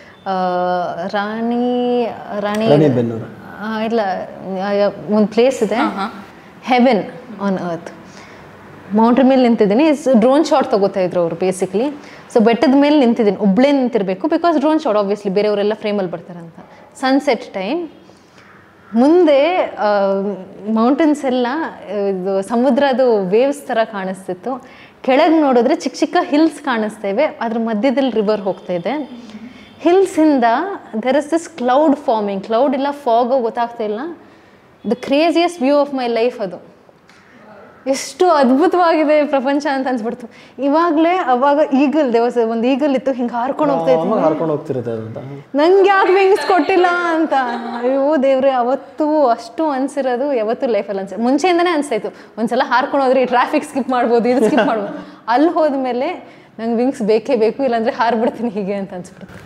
ರಾಣಿ ಇಲ್ಲ ಒಂದು ಪ್ಲೇಸ್ ಇದೆ, ಹೆವೆನ್ ಆನ್ ಅರ್ತ್, ಮೌಂಟೇನ್ ಮೇಲೆ ನಿಂತಿದ್ದೀನಿ. ಡ್ರೋನ್ ಶಾಟ್ ತಗೋತಾ ಇದ್ರು ಅವರು ಬೇಸಿಕ್ಲಿ. ಸೊ ಬೆಟ್ಟದ ಮೇಲೆ ನಿಂತಿದ್ದೀನಿ, ಒಬ್ಬಳೇ ನಿಂತಿರಬೇಕು, ಬಿಕಾಸ್ ಡ್ರೋನ್ ಶಾಟ್ ಆಬ್ವಿಯಸ್ಲಿ ಬೇರೆಯವರೆಲ್ಲ ಫ್ರೇಮಲ್ಲಿ ಬರ್ತಾರಂತ. ಸನ್ಸೆಟ್ ಟೈಮ್, ಮುಂದೆ ಮೌಂಟೇನ್ಸ್ ಎಲ್ಲ ಇದು ಸಮುದ್ರದು ವೇವ್ಸ್ ಥರ ಕಾಣಿಸ್ತಿತ್ತು. ಕೆಳಗೆ ನೋಡಿದ್ರೆ ಚಿಕ್ಕ ಚಿಕ್ಕ ಹಿಲ್ಸ್ ಕಾಣಿಸ್ತೇವೆ, ಅದ್ರ ಮಧ್ಯದಲ್ಲಿ ರಿವರ್ ಹೋಗ್ತಾ ಇದೆ. ಹಿಲ್ಸಿಂದ there is this cloud forming, cloud ಇಲ್ಲ ಫಾಗೋ ಗೊತ್ತಾಗ್ತಾ ಇಲ್ಲ. The craziest view of my life ಅದು. ಎಷ್ಟು ಅದ್ಭುತವಾಗಿದೆ ಪ್ರಪಂಚ ಅಂತ ಅನ್ಸ್ಬಿಡ್ತು. ಇವಾಗಲೇ ಅವಾಗ ಈಗಲ್ ಒಂದು ಈಗಲ್ ಇತ್ತು, ಹಿಂಗೆ ಹಾರ್ಕೊಂಡು ಹೋಗ್ತಿರುತ್ತೆ. ನಂಗೆ ಯಾಕೆ ವಿಂಗ್ಸ್ ಕೊಟ್ಟಿಲ್ಲ ಅಂತ. ಅಯ್ಯೋ ದೇವ್ರೆ, ಅವತ್ತು ಅಷ್ಟು ಅನ್ಸಿರೋದು ಯಾವತ್ತೂ ಲೈಫಲ್ಲಿ ಮುಂಚೆಯಿಂದನೇ ಅನ್ಸ್ತಾಯಿತ್ತು. ಒಂದ್ಸಲ ಹಾರ್ಕೊಂಡು ಹೋದ್ರೆ ಈ ಟ್ರಾಫಿಕ್ ಸ್ಕಿಪ್ ಮಾಡ್ಬೋದು, ಇದು ಸ್ಕಿಪ್ ಮಾಡ್ಬೋದು. ಅಲ್ಲಿ ಹೋದ್ಮೇಲೆ ನಂಗೆ ವಿಂಗ್ಸ್ ಬೇಕೇ ಬೇಕು, ಇಲ್ಲಾಂದ್ರೆ ಹಾರ್ಬಿಡ್ತೀನಿ ಹೀಗೆ ಅಂತ ಅನ್ಸ್ಬಿಡುತ್ತೆ.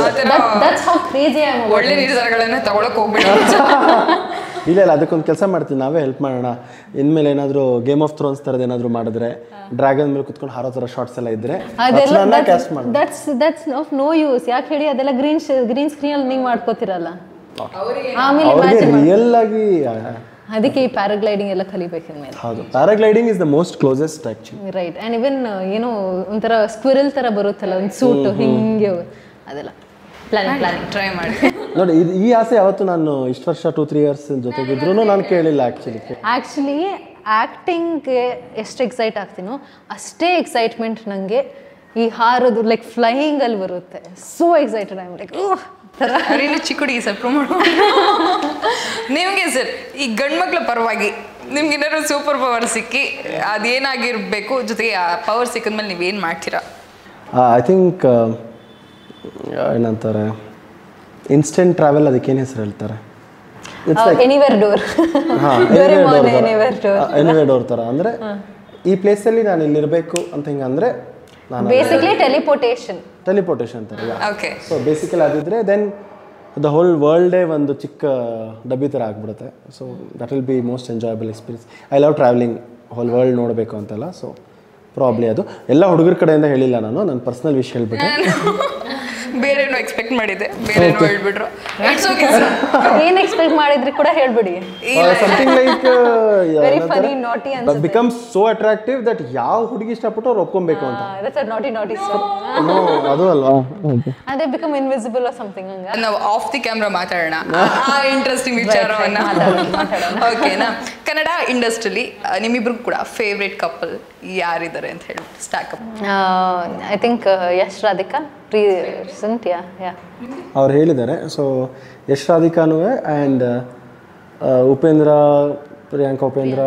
ಒಳ್ಳೆ ನಿರ್ಧಾರಗಳನ್ನ ತಗೊಳಕ್ ಹೋಗ್ಬೇಡಿ. ಇಲ್ಲ ಅದಕ್ಕೊಂದು ಕೆಲಸ ಮಾಡ್ತೀವಿ, ನಾವೇ ಹೆಲ್ಪ್ ಮಾಡೋಣ. ಇನ್ಮೇಲೆ ಏನಾದರೂ ಗೇಮ್ ಆಫ್ ಥ್ರೋನ್ಸ್ ಥರದ್ದು ಏನಾದರೂ ಮಾಡಿದ್ರೆ, ಡ್ರ್ಯಾಗನ್ ಮೇಲೆ ಕುತ್ಕೊಂಡು ಹಾರೋ ಥರ ಶಾರ್ಟ್ಸ್ ಎಲ್ಲ ಇದ್ರೆ ದಟ್ಸ್ ಆಫ್ ನೋ ಯೂಸ್. ಯಾಕೆ ಹೇಳಿ, ಅದೆಲ್ಲ ಗ್ರೀನ್ ಸ್ಕ್ರೀನಲ್ಲಿ ನೀವು ಮಾಡ್ಕೋತಿರಲ್ಲ, ಆಮೇಲೆ ರಿಯಲ್ ಆಗಿ. ಅದಕ್ಕೆ ಈ ಪ್ಯಾರಾಗ್ಲೈಡಿಂಗ್ ಎಲ್ಲ ಕಲಿಬೇಕು. ಹೌದು, paragliding is the most closest actually. Right. And even ಏನೋ ಒಂಥರ ಸ್ಕ್ವಿರಲ್ ಥರ ಬರುತ್ತಲ್ಲ, ಒಂದು ಸೂಟು ಹಿಂಗೆ, ಅದೆಲ್ಲ ಪ್ಲಾನಿಂಗ್ ಟ್ರೈ ಮಾಡಿ ನೋಡಿ. ಈ ಆಸೆ ಯಾವತ್ತು ನಾನು ಇಷ್ಟು ವರ್ಷ 2-3 ಇಯರ್ಸ್ ಜೊತೆಗಿದ್ರು ನಾನು ಕೇಳಿಲ್ಲ ಆ್ಯಕ್ಚುಲಿ ಆ್ಯಕ್ಟಿಂಗ್ಗೆ ಎಷ್ಟು ಎಕ್ಸೈಟ್ ಆಗ್ತೀನೋ ಅಷ್ಟೇ ಎಕ್ಸೈಟ್ಮೆಂಟ್ ನನಗೆ ಈ ಹಾರೋದು, ಲೈಕ್ ಫ್ಲೈಯಿಂಗಲ್ಲಿ ಬರುತ್ತೆ. So excited I am like ಚಿಕ್ಕುಡಿ ಸರ್ ಪ್ರಮೋಟ್. ನಿಮಗೆ ಸರ್ ಈ ಗಂಡ್ಮಕ್ಳ ಪರವಾಗಿ ನಿಮ್ಗೆ ಏನಾದ್ರು ಸೂಪರ್ ಪವರ್ ಸಿಕ್ಕಿ ಅದೇನಾಗಿರ್ಬೇಕು, ಜೊತೆಗೆ ಆ ಪವರ್ ಸಿಕ್ಕಿದ್ಮೇಲೆ ನೀವೇನು ಮಾಡ್ತೀರಾ? ಐ ಥಿಂಕ್ ಏನಂತಾರೆ, ಇನ್ಸ್ಟೆಂಟ್ ಟ್ರಾವೆಲ್, ಅದಕ್ಕೇನು ಹೆಸರು ಹೇಳ್ತಾರೆ? Anywhere door. ಎನಿವೇರ್ ಡೋರ್ ಥರ. ಅಂದರೆ ಈ ಪ್ಲೇಸಲ್ಲಿ ನಾನು ಇಲ್ಲಿರಬೇಕು ಅಂತ ಹಿಂಗೆ ಅಂದರೆ ನಾನು ಬೇಸಿಕ್ಲಿ ಟೆಲಿಪೋರ್ಟೇಷನ್ ಥರ. ಓಕೆ. ಸೊ ಬೇಸಿಕಲಿ ಅದಿದ್ರೆ ದೆನ್ ದ ಹೋಲ್ ವರ್ಲ್ಡೇ ಒಂದು ಚಿಕ್ಕ ಡಬ್ಬಿ ಥರ ಆಗಿಬಿಡುತ್ತೆ. So that will be most enjoyable experience. I love travelling, whole world ನೋಡಬೇಕು ಅಂತೆಲ್ಲ. ಸೊ ಪ್ರಾಬ್ಲಿ ಅದು ಎಲ್ಲ ಹುಡುಗರ ಕಡೆಯಿಂದ ಹೇಳಿಲ್ಲ, ನಾನು ನನ್ನ ಪರ್ಸ್ನಲ್ ವಿಷಯ ಹೇಳ್ಬಿಟ್ಟೆ. ಬೇರೇನೋ ಎಕ್ಸ್ಪೆಕ್ಟ್ ಮಾಡಿದ್ದೆ, ಬೇರೇನೋ ಹೇಳ್ಬಿಟ್ರು. It's okay sir. ಏನು ಎಕ್ಸ್ಪೆಕ್ಟ್ ಮಾಡಿದ್ರಿ ಕೂಡ ಹೇಳ್ಬಿಡಿ. ಸಮಥಿಂಗ್ ಲೈಕ್ ವೆರಿ ಫನಿ ನಾಟಿ ಅನ್ಸುತ್ತೆ. ಬಿಕಮ್ಸ್ ಸೋ ಅಟ್ರಾಕ್ಟಿವ್ ದಟ್ ಯಾವ ಹುಡುಗಿ ಇಷ್ಟಪಟ್ಟು ಅವ್ರು ಒಪ್ಕೊಬೇಕು ಅಂತ. ದಟ್ಸ್ ನಾಟಿ ನಾಟಿ ಸರ್. ಅದು ಅಲ್ವಾ, ಅದೇ ಬಿಕಮ್ ಇನ್ವಿಸಿಬಲ್ ಆರ್ ಸಮಥಿಂಗ್ ಹಂಗ. ನಾವು ಆಫ್ ದಿ ಕ್ಯಾಮ್ರಾ ಮಾತಾಡೋಣ ಆ ಇಂಟ್ರೆಸ್ಟಿಂಗ್ ವಿಚಾರವನ್ನ. ಓಕೆನಾ? ಕನ್ನಡ ಇಂಡಸ್ಟ್ರಿಲಿ ನಿಮ್ಮಿಬ್ರಿಗೂ ಕೂಡ ಫೇವ್ರೇಟ್ ಕಪಲ್ ಯಾರಿದ್ದಾರೆ ಅಂತ ಹೇಳಿ stock up. I think Yash Radhika recent ಯಾ ಅವ್ರು ಹೇಳಿದ್ದಾರೆ. ಸೊ ಯಶ್ ರಾಧಿಕಾನು ಆ್ಯಂಡ್ ಉಪೇಂದ್ರ, ಪ್ರಿಯಾಂಕಾ ಉಪೇಂದ್ರ.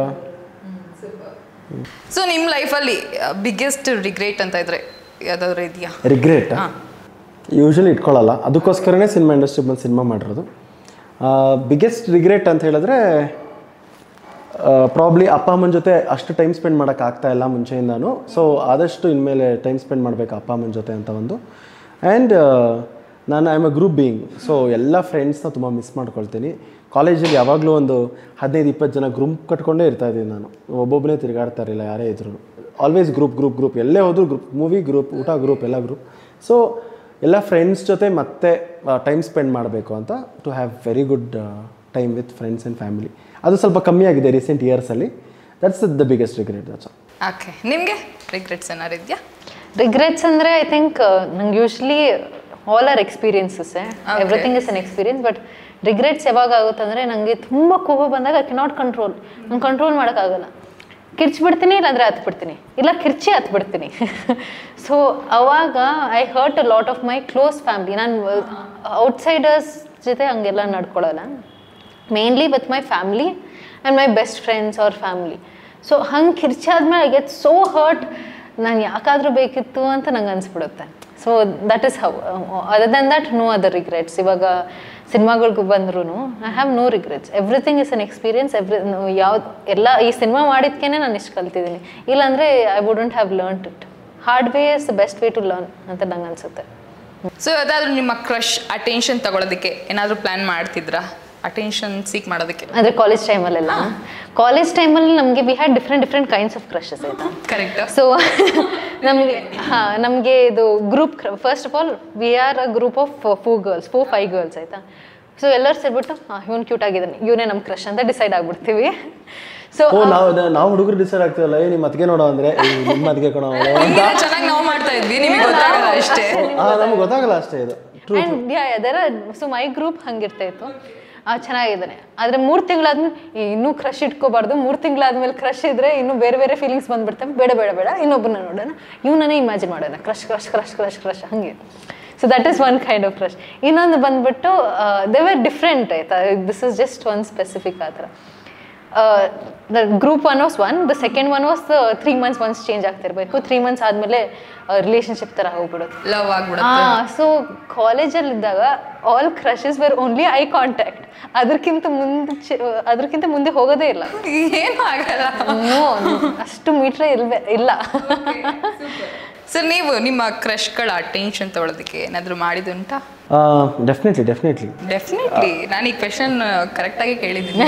ಸೊ ನಿಮ್ಮ ಲೈಫಲ್ಲಿ ಬಿಗ್ಗೆಸ್ಟ್ ರಿಗ್ರೆಟ್ ಅಂತ ಇದ್ರೆ ಯಾವ್ದಾದ್ರು ಇದೆಯಾ? ರಿಗ್ರೆಟ್ ಯೂಶ್ವಲಿ ಇಟ್ಕೊಳ್ಳಲ್ಲ, ಅದಕ್ಕೋಸ್ಕರನೇ ಸಿನಿಮಾ ಇಂಡಸ್ಟ್ರಿ ಬಂದು ಸಿನಿಮಾ ಮಾಡಿರೋದು. ಬಿಗ್ಗೆಸ್ಟ್ ರಿಗ್ರೆಟ್ ಅಂತ ಹೇಳಿದ್ರೆ ಪ್ರಾಬ್ಲಿ ಅಪ್ಪ ಅಮ್ಮನ ಜೊತೆ ಅಷ್ಟು ಟೈಮ್ ಸ್ಪೆಂಡ್ ಮಾಡೋಕ್ಕಾಗ್ತಾ ಇಲ್ಲ ಮುಂಚೆಯಿಂದಾನು. ಸೊ ಆದಷ್ಟು ಇನ್ಮೇಲೆ ಟೈಮ್ ಸ್ಪೆಂಡ್ ಮಾಡಬೇಕು ಅಪ್ಪ ಅಮ್ಮನ ಜೊತೆ ಅಂತ ಒಂದು. ಆ್ಯಂಡ್ ನಾನು I am a group being. So ಎಲ್ಲ ಫ್ರೆಂಡ್ಸ್ನ ತುಂಬ ಮಿಸ್ ಮಾಡ್ಕೊಳ್ತೀನಿ. ಕಾಲೇಜಲ್ಲಿ ಯಾವಾಗಲೂ ಒಂದು 15-20 ಜನ ಗ್ರೂಪ್ ಕಟ್ಕೊಂಡೇ ಇರ್ತಾಯಿದ್ದೀನಿ ನಾನು. ಒಬ್ಬೊಬ್ಬನೇ ತಿರುಗಾಡ್ತಾ ಇರಲಿಲ್ಲ ಯಾರೇ ಇದ್ರು. ಆಲ್ವೇಸ್ ಗ್ರೂಪ್ ಎಲ್ಲೇ ಹೋದ್ರು ಗ್ರೂಪ್, ಮೂವಿ ಗ್ರೂಪ್, ಊಟ ಗ್ರೂಪ್, ಎಲ್ಲ ಗ್ರೂಪ್. ಸೊ ಎಲ್ಲ ಫ್ರೆಂಡ್ಸ್ ಜೊತೆ ಮತ್ತೆ ಟೈಮ್ ಸ್ಪೆಂಡ್ ಮಾಡಬೇಕು ಅಂತ, to have very good time with friends and family. ಅದು ಸ್ವಲ್ಪ ಕಮ್ಮಿ ಆಗಿದೆ ರೀಸೆಂಟ್ ಇಯರ್ಸಲ್ಲಿ. That's the biggest regret. That's okay. ನಿಮಗೆ ರಿಗ್ರೆಟ್ಸ್ ಏನಾರು ಇದೆಯಾ? ರಿಗ್ರೆಟ್ಸ್ ಅಂದರೆ ಐ ಥಿಂಕ್ ನಂಗೆ usually all are experiences. Everything is an experience. But regrets ಯಾವಾಗ ಆಗುತ್ತಂದರೆ ನನಗೆ ತುಂಬ ಕೋಪ ಬಂದಾಗ ಐ ಕೆನಾಟ್ ಕಂಟ್ರೋಲ್. ನಂಗೆ ಕಂಟ್ರೋಲ್ ಮಾಡೋಕ್ಕಾಗಲ್ಲ. ಕಿರ್ಚ್ಬಿಡ್ತೀನಿ, ಇಲ್ಲಾಂದರೆ ಹತ್ಬಿಡ್ತೀನಿ, ಇಲ್ಲ ಕಿರ್ಚಿ ಹತ್ಬಿಡ್ತೀನಿ. ಸೊ ಅವಾಗ I hurt a lot of my close family. ನಾನು ಔಟ್ಸೈಡರ್ಸ್ ಜೊತೆ ಹಂಗೆಲ್ಲ ನಡ್ಕೊಳ್ಳಲ್ಲ. Mainly with my family and my best friends ಅವ್ರ ಫ್ಯಾಮ್ಲಿ. ಸೊ ಹಂಗೆ ಕಿರ್ಚಾದ್ಮೇಲೆ ಐ ಗೆಟ್ ಸೋ ಹರ್ಟ್. ನಾನು ಯಾಕಾದರೂ ಬೇಕಿತ್ತು ಅಂತ ನಂಗೆ ಅನಿಸ್ಬಿಡುತ್ತೆ. So that is how. Other than that no other regrets. ಇವಾಗ ಸಿನಿಮಾಗಳಿಗೂ ಬಂದ್ರೂ I have no regrets. Everything is an experience. ಎಲ್ಲ ಈ ಸಿನಿಮಾ ಮಾಡಿದ್ಕೇ ನಾನು ಇಷ್ಟು ಕಲ್ತಿದ್ದೀನಿ. ಇಲ್ಲಾಂದರೆ I wouldn't have learned it. Hard way is the best way to learn ಅಂತ ನಂಗೆ ಅನಿಸುತ್ತೆ. ಸೊ ಯಾವುದಾದ್ರೂ ನಿಮ್ಮ ಕ್ರಶ್ ಅಟೆನ್ಷನ್ ತಗೊಳ್ಳೋದಕ್ಕೆ ಏನಾದರೂ ಪ್ಲ್ಯಾನ್ ಮಾಡ್ತಿದ್ರಾ? ಅಟೆನ್ಷನ್ ಸೀಕ್ ಮಾಡೋದಕ್ಕೆ ಅಂದರೆ ಕಾಲೇಜ್ ಟೈಮಲ್ಲೆಲ್ಲ. ಕಾಲೇಜ್ ಟೈಮಲ್ಲಿ ನಮಗೆ we had different kinds of crushes ಆಯಿತಾ. ಕರೆಕ್ಟ್. ಸೊ ನಮಗೆ ಇದು group, first of all we are a group of 4-5 girls ಆಯಿತಾ. ಸೊ ಎಲ್ಲರೂ ಸೇರ್ಬಿಟ್ಟು ಇವ್ನು ಕ್ಯೂಟ್ ಆಗಿದ್ದಾನೆ, ಇವನೇ ನಮ್ಮ ಕ್ರಶ್ ಅಂತ ಡಿಸೈಡ್ ಆಗ್ಬಿಡ್ತೀವಿ. ಸೊ ನಾವು ಹುಡುಗರು ಡಿಸೈಡ್ ಆಗ್ತೀವಲ್ಲ, ನಿಮ್ಮ ಅತ್ತಿಗೆ ನೋಡೋ ಅಂದರೆ ನಿಮ್ಮ ಅತ್ತಿಗೆ ಕೊಡೋ ಚೆನ್ನಾಗಿ ನಾವು ಮಾಡ್ತಾ ಇದ್ವಿ, ನಿಮಗೆ ಗೊತ್ತಾಗಲ್ಲ ಅಷ್ಟೇ. ನಮ್ಗೆ ಗೊತ್ತಾಗಲ್ಲ ಅಷ್ಟೇ ಇದು. ಸೊ ಮೈ ಗ್ರೂಪ್ ಹಂಗಿರ್ತಾ ಇತ್ತು. ಚೆನ್ನಾಗಿದ್ದಾನೆ, ಆದರೆ 3 ತಿಂಗಳಾದ್ಮೇಲೆ ಇನ್ನೂ ಕ್ರಶ್ ಇಟ್ಕೋಬಾರ್ದು. 3 ತಿಂಗಳಾದ್ಮೇಲೆ ಕ್ರಶ್ ಇದ್ರೆ ಇನ್ನೂ ಬೇರೆ ಫೀಲಿಂಗ್ಸ್ ಬಂದ್ಬಿಡ್ತವೆ. ಬೇಡ ಇನ್ನೊಬ್ಬನ ನೋಡೋಣ, ಇವನನ್ನೇ ಇಮ್ಯಾಜಿನ್ ಮಾಡೋಣ, ಕ್ರಶ್ ಹಂಗೆ. So that is one kind of crush. ಇನ್ನೊಂದು ಬಂದ್ಬಿಟ್ಟು ದೇ ವರ್ ಡಿಫ್ರೆಂಟ್ ಆಯ್ತಾ. This is just one specific ಆ ಥರ. The group 1 was 1, the second 1 was 3 months once change ಆಗ್ತಿರ್ಬೇಕು. 3 months ಆದಮೇಲೆ ರಿಲೇಷನ್ಶಿಪ್ ಥರ ಹೋಗ್ಬಿಡೋದು, ಲವ್ ಆಗ್ಬಿಡುತ್ತೆ. ಸೊ ಕಾಲೇಜಲ್ಲಿದ್ದಾಗ all crushes were only eye contact. ಅದಕ್ಕಿಂತ ಮುಂದೆ ಹೋಗೋದೇ ಇಲ್ಲ. ಏನು ಆಗಲ್ಲ, ಅಷ್ಟು ಮೀಟ್ರೇ ಇಲ್ಲ. ಸರ್, ನೀವು ನಿಮ್ಮ ಕ್ರಶ್ಗಳ ಅಟೆನ್ಷನ್ ತಗೊಳ್ಳೋದಕ್ಕೆ ಏನಾದರೂ ಮಾಡಿದುಂಟಾ? ಡೆಫಿನೆಟ್ಲಿ. ನಾನು ಈ ಕ್ವೆಶನ್ ಕರೆಕ್ಟಾಗಿ ಕೇಳಿದ್ದೀನಿ.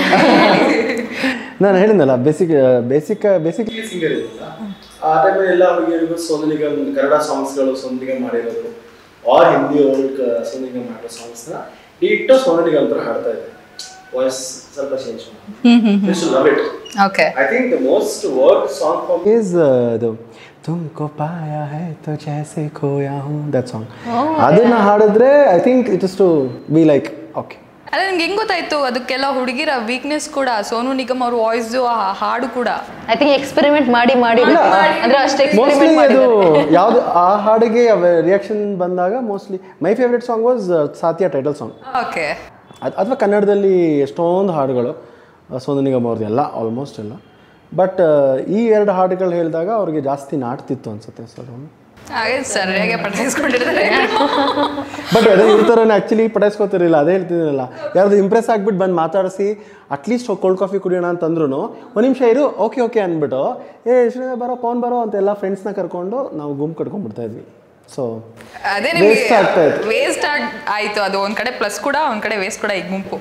ನಾನು ಹೇಳಿದ್ನಲ್ಲ, ಬೇಸಿಕಲಿ ಸಿಂಗರ್ ಇರಲಿಲ್ಲ ಆ ಟೈಮಲ್ಲಿ. ಎಲ್ಲ ಹುಡುಗಿಯರಿಗೂ ಸೋನು ನಿಗಮ್ ಕನ್ನಡ ಸಾಂಗ್ಸ್ಗಳು ಸೋನು ನಿಗಮ್ ಮಾಡಿರೋದು, ಆರ್ ಹಿಂದಿ ಓಲ್ಡ್ ಸೋನು ನಿಗಮ್ ಮಾಡಿರೋ ಸಾಂಗ್ಸ್ನ ಇಟ್ಟು ಸೋನು ನಿಗಮ್ ಥರ ಹಾಡ್ತಾ ಇದ್ದೆ. ವಾಯ್ಸ್ ಸ್ವಲ್ಪ ಚೇಂಜ್ ಮಾಡಿ. Okay. I think the most work song for me is the Tumko Paaya Hai To Jaise Khoya Hoon, that song. ಅದನ್ನ ಹಾಡಿದ್ರೆ I think it is to be like okay. ಅದೇ ನಿಮ್ಗೆ ಹೆಂಗ್ ಗೊತ್ತಾಯ್ತು ಅದಕ್ಕೆಲ್ಲ ಹುಡುಗಿರ ವೀಕ್ನೆಸ್ ಕೂಡ ಸೋನು ನಿಗಮ್ ಅವ್ರ ವಾಯ್ಸ್, ಆ ಹಾಡು ಕೂಡ? ಐ ಥಿಂಕ್ ಎಕ್ಸ್ಪೆರಿಮೆಂಟ್ ಮಾಡಿ ಅಂದ್ರೆ ಅಷ್ಟೇ ಮೋಸ್ಟ್ಲಿ ಅದು ಯಾವ್ದು ಆ ಹಾಡಿಗೆ ರಿಯಾಕ್ಷನ್ ಬಂದಾಗ mostly my favourite song was Saathiya title song. Okay. ಅಥವಾ ಕನ್ನಡದಲ್ಲಿ ಎಷ್ಟೊಂದು ಹಾಡುಗಳು ಸೋನು ನಿಗಮ್ ಅವ್ರದ್ದು ಎಲ್ಲ ಆಲ್ಮೋಸ್ಟ್ ಎಲ್ಲ. ಬಟ್ ಈ 2 ಹಾಡುಗಳು ಹೇಳಿದಾಗ ಅವ್ರಿಗೆ ಜಾಸ್ತಿ ನಾಟ್ತಿತ್ತು ಅನ್ಸುತ್ತೆ ಸರ್. ಸರಿಯಾಗಿ ಪಟಾಯಿಸ್ಕೊಂಡಿರ್ತಾರೆ. ಬಟ್ ಅದೇ ಇರ್ತಾರನೇ ಆ್ಯಕ್ಚುಲಿ ಪಟಾಯಿಸ್ಕೊತಿರಲಿಲ್ಲ. ಅದೇ ಹೇಳ್ತಿದ್ದೀನಲ್ಲ, ಯಾರ್ದು ಇಂಪ್ರೆಸ್ ಆಗ್ಬಿಟ್ಟು ಬಂದು ಮಾತಾಡಿಸಿ ಅಟ್ಲೀಸ್ಟ್ ಕೋಲ್ಡ್ ಕಾಫಿ ಕುಡಿಯೋಣ ಅಂತಂದ್ರೂ 1 ನಿಮಿಷ ಇರು, ಓಕೆ ಅಂದ್ಬಿಟ್ಟು ಬರೋ ಪವನ್ ಬರೋ ಅಂತ ಎಲ್ಲ ಫ್ರೆಂಡ್ಸ್ನ ಕರ್ಕೊಂಡು ನಾವು ಗುಂಪು ಕಟ್ಕೊಂಡ್ಬಿಡ್ತಾ ಇದ್ವಿ. ಸೊ ಅದೇ ವೇಸ್ಟ್ ಆಯ್ತು. ಅದು ಒಂದ್ ಕಡೆ ಪ್ಲಸ್ ಕೂಡ, ಒಂದ್ ಕಡೆ ವೇಸ್ಟ್ ಕೂಡ, ಈ ಗುಂಪು.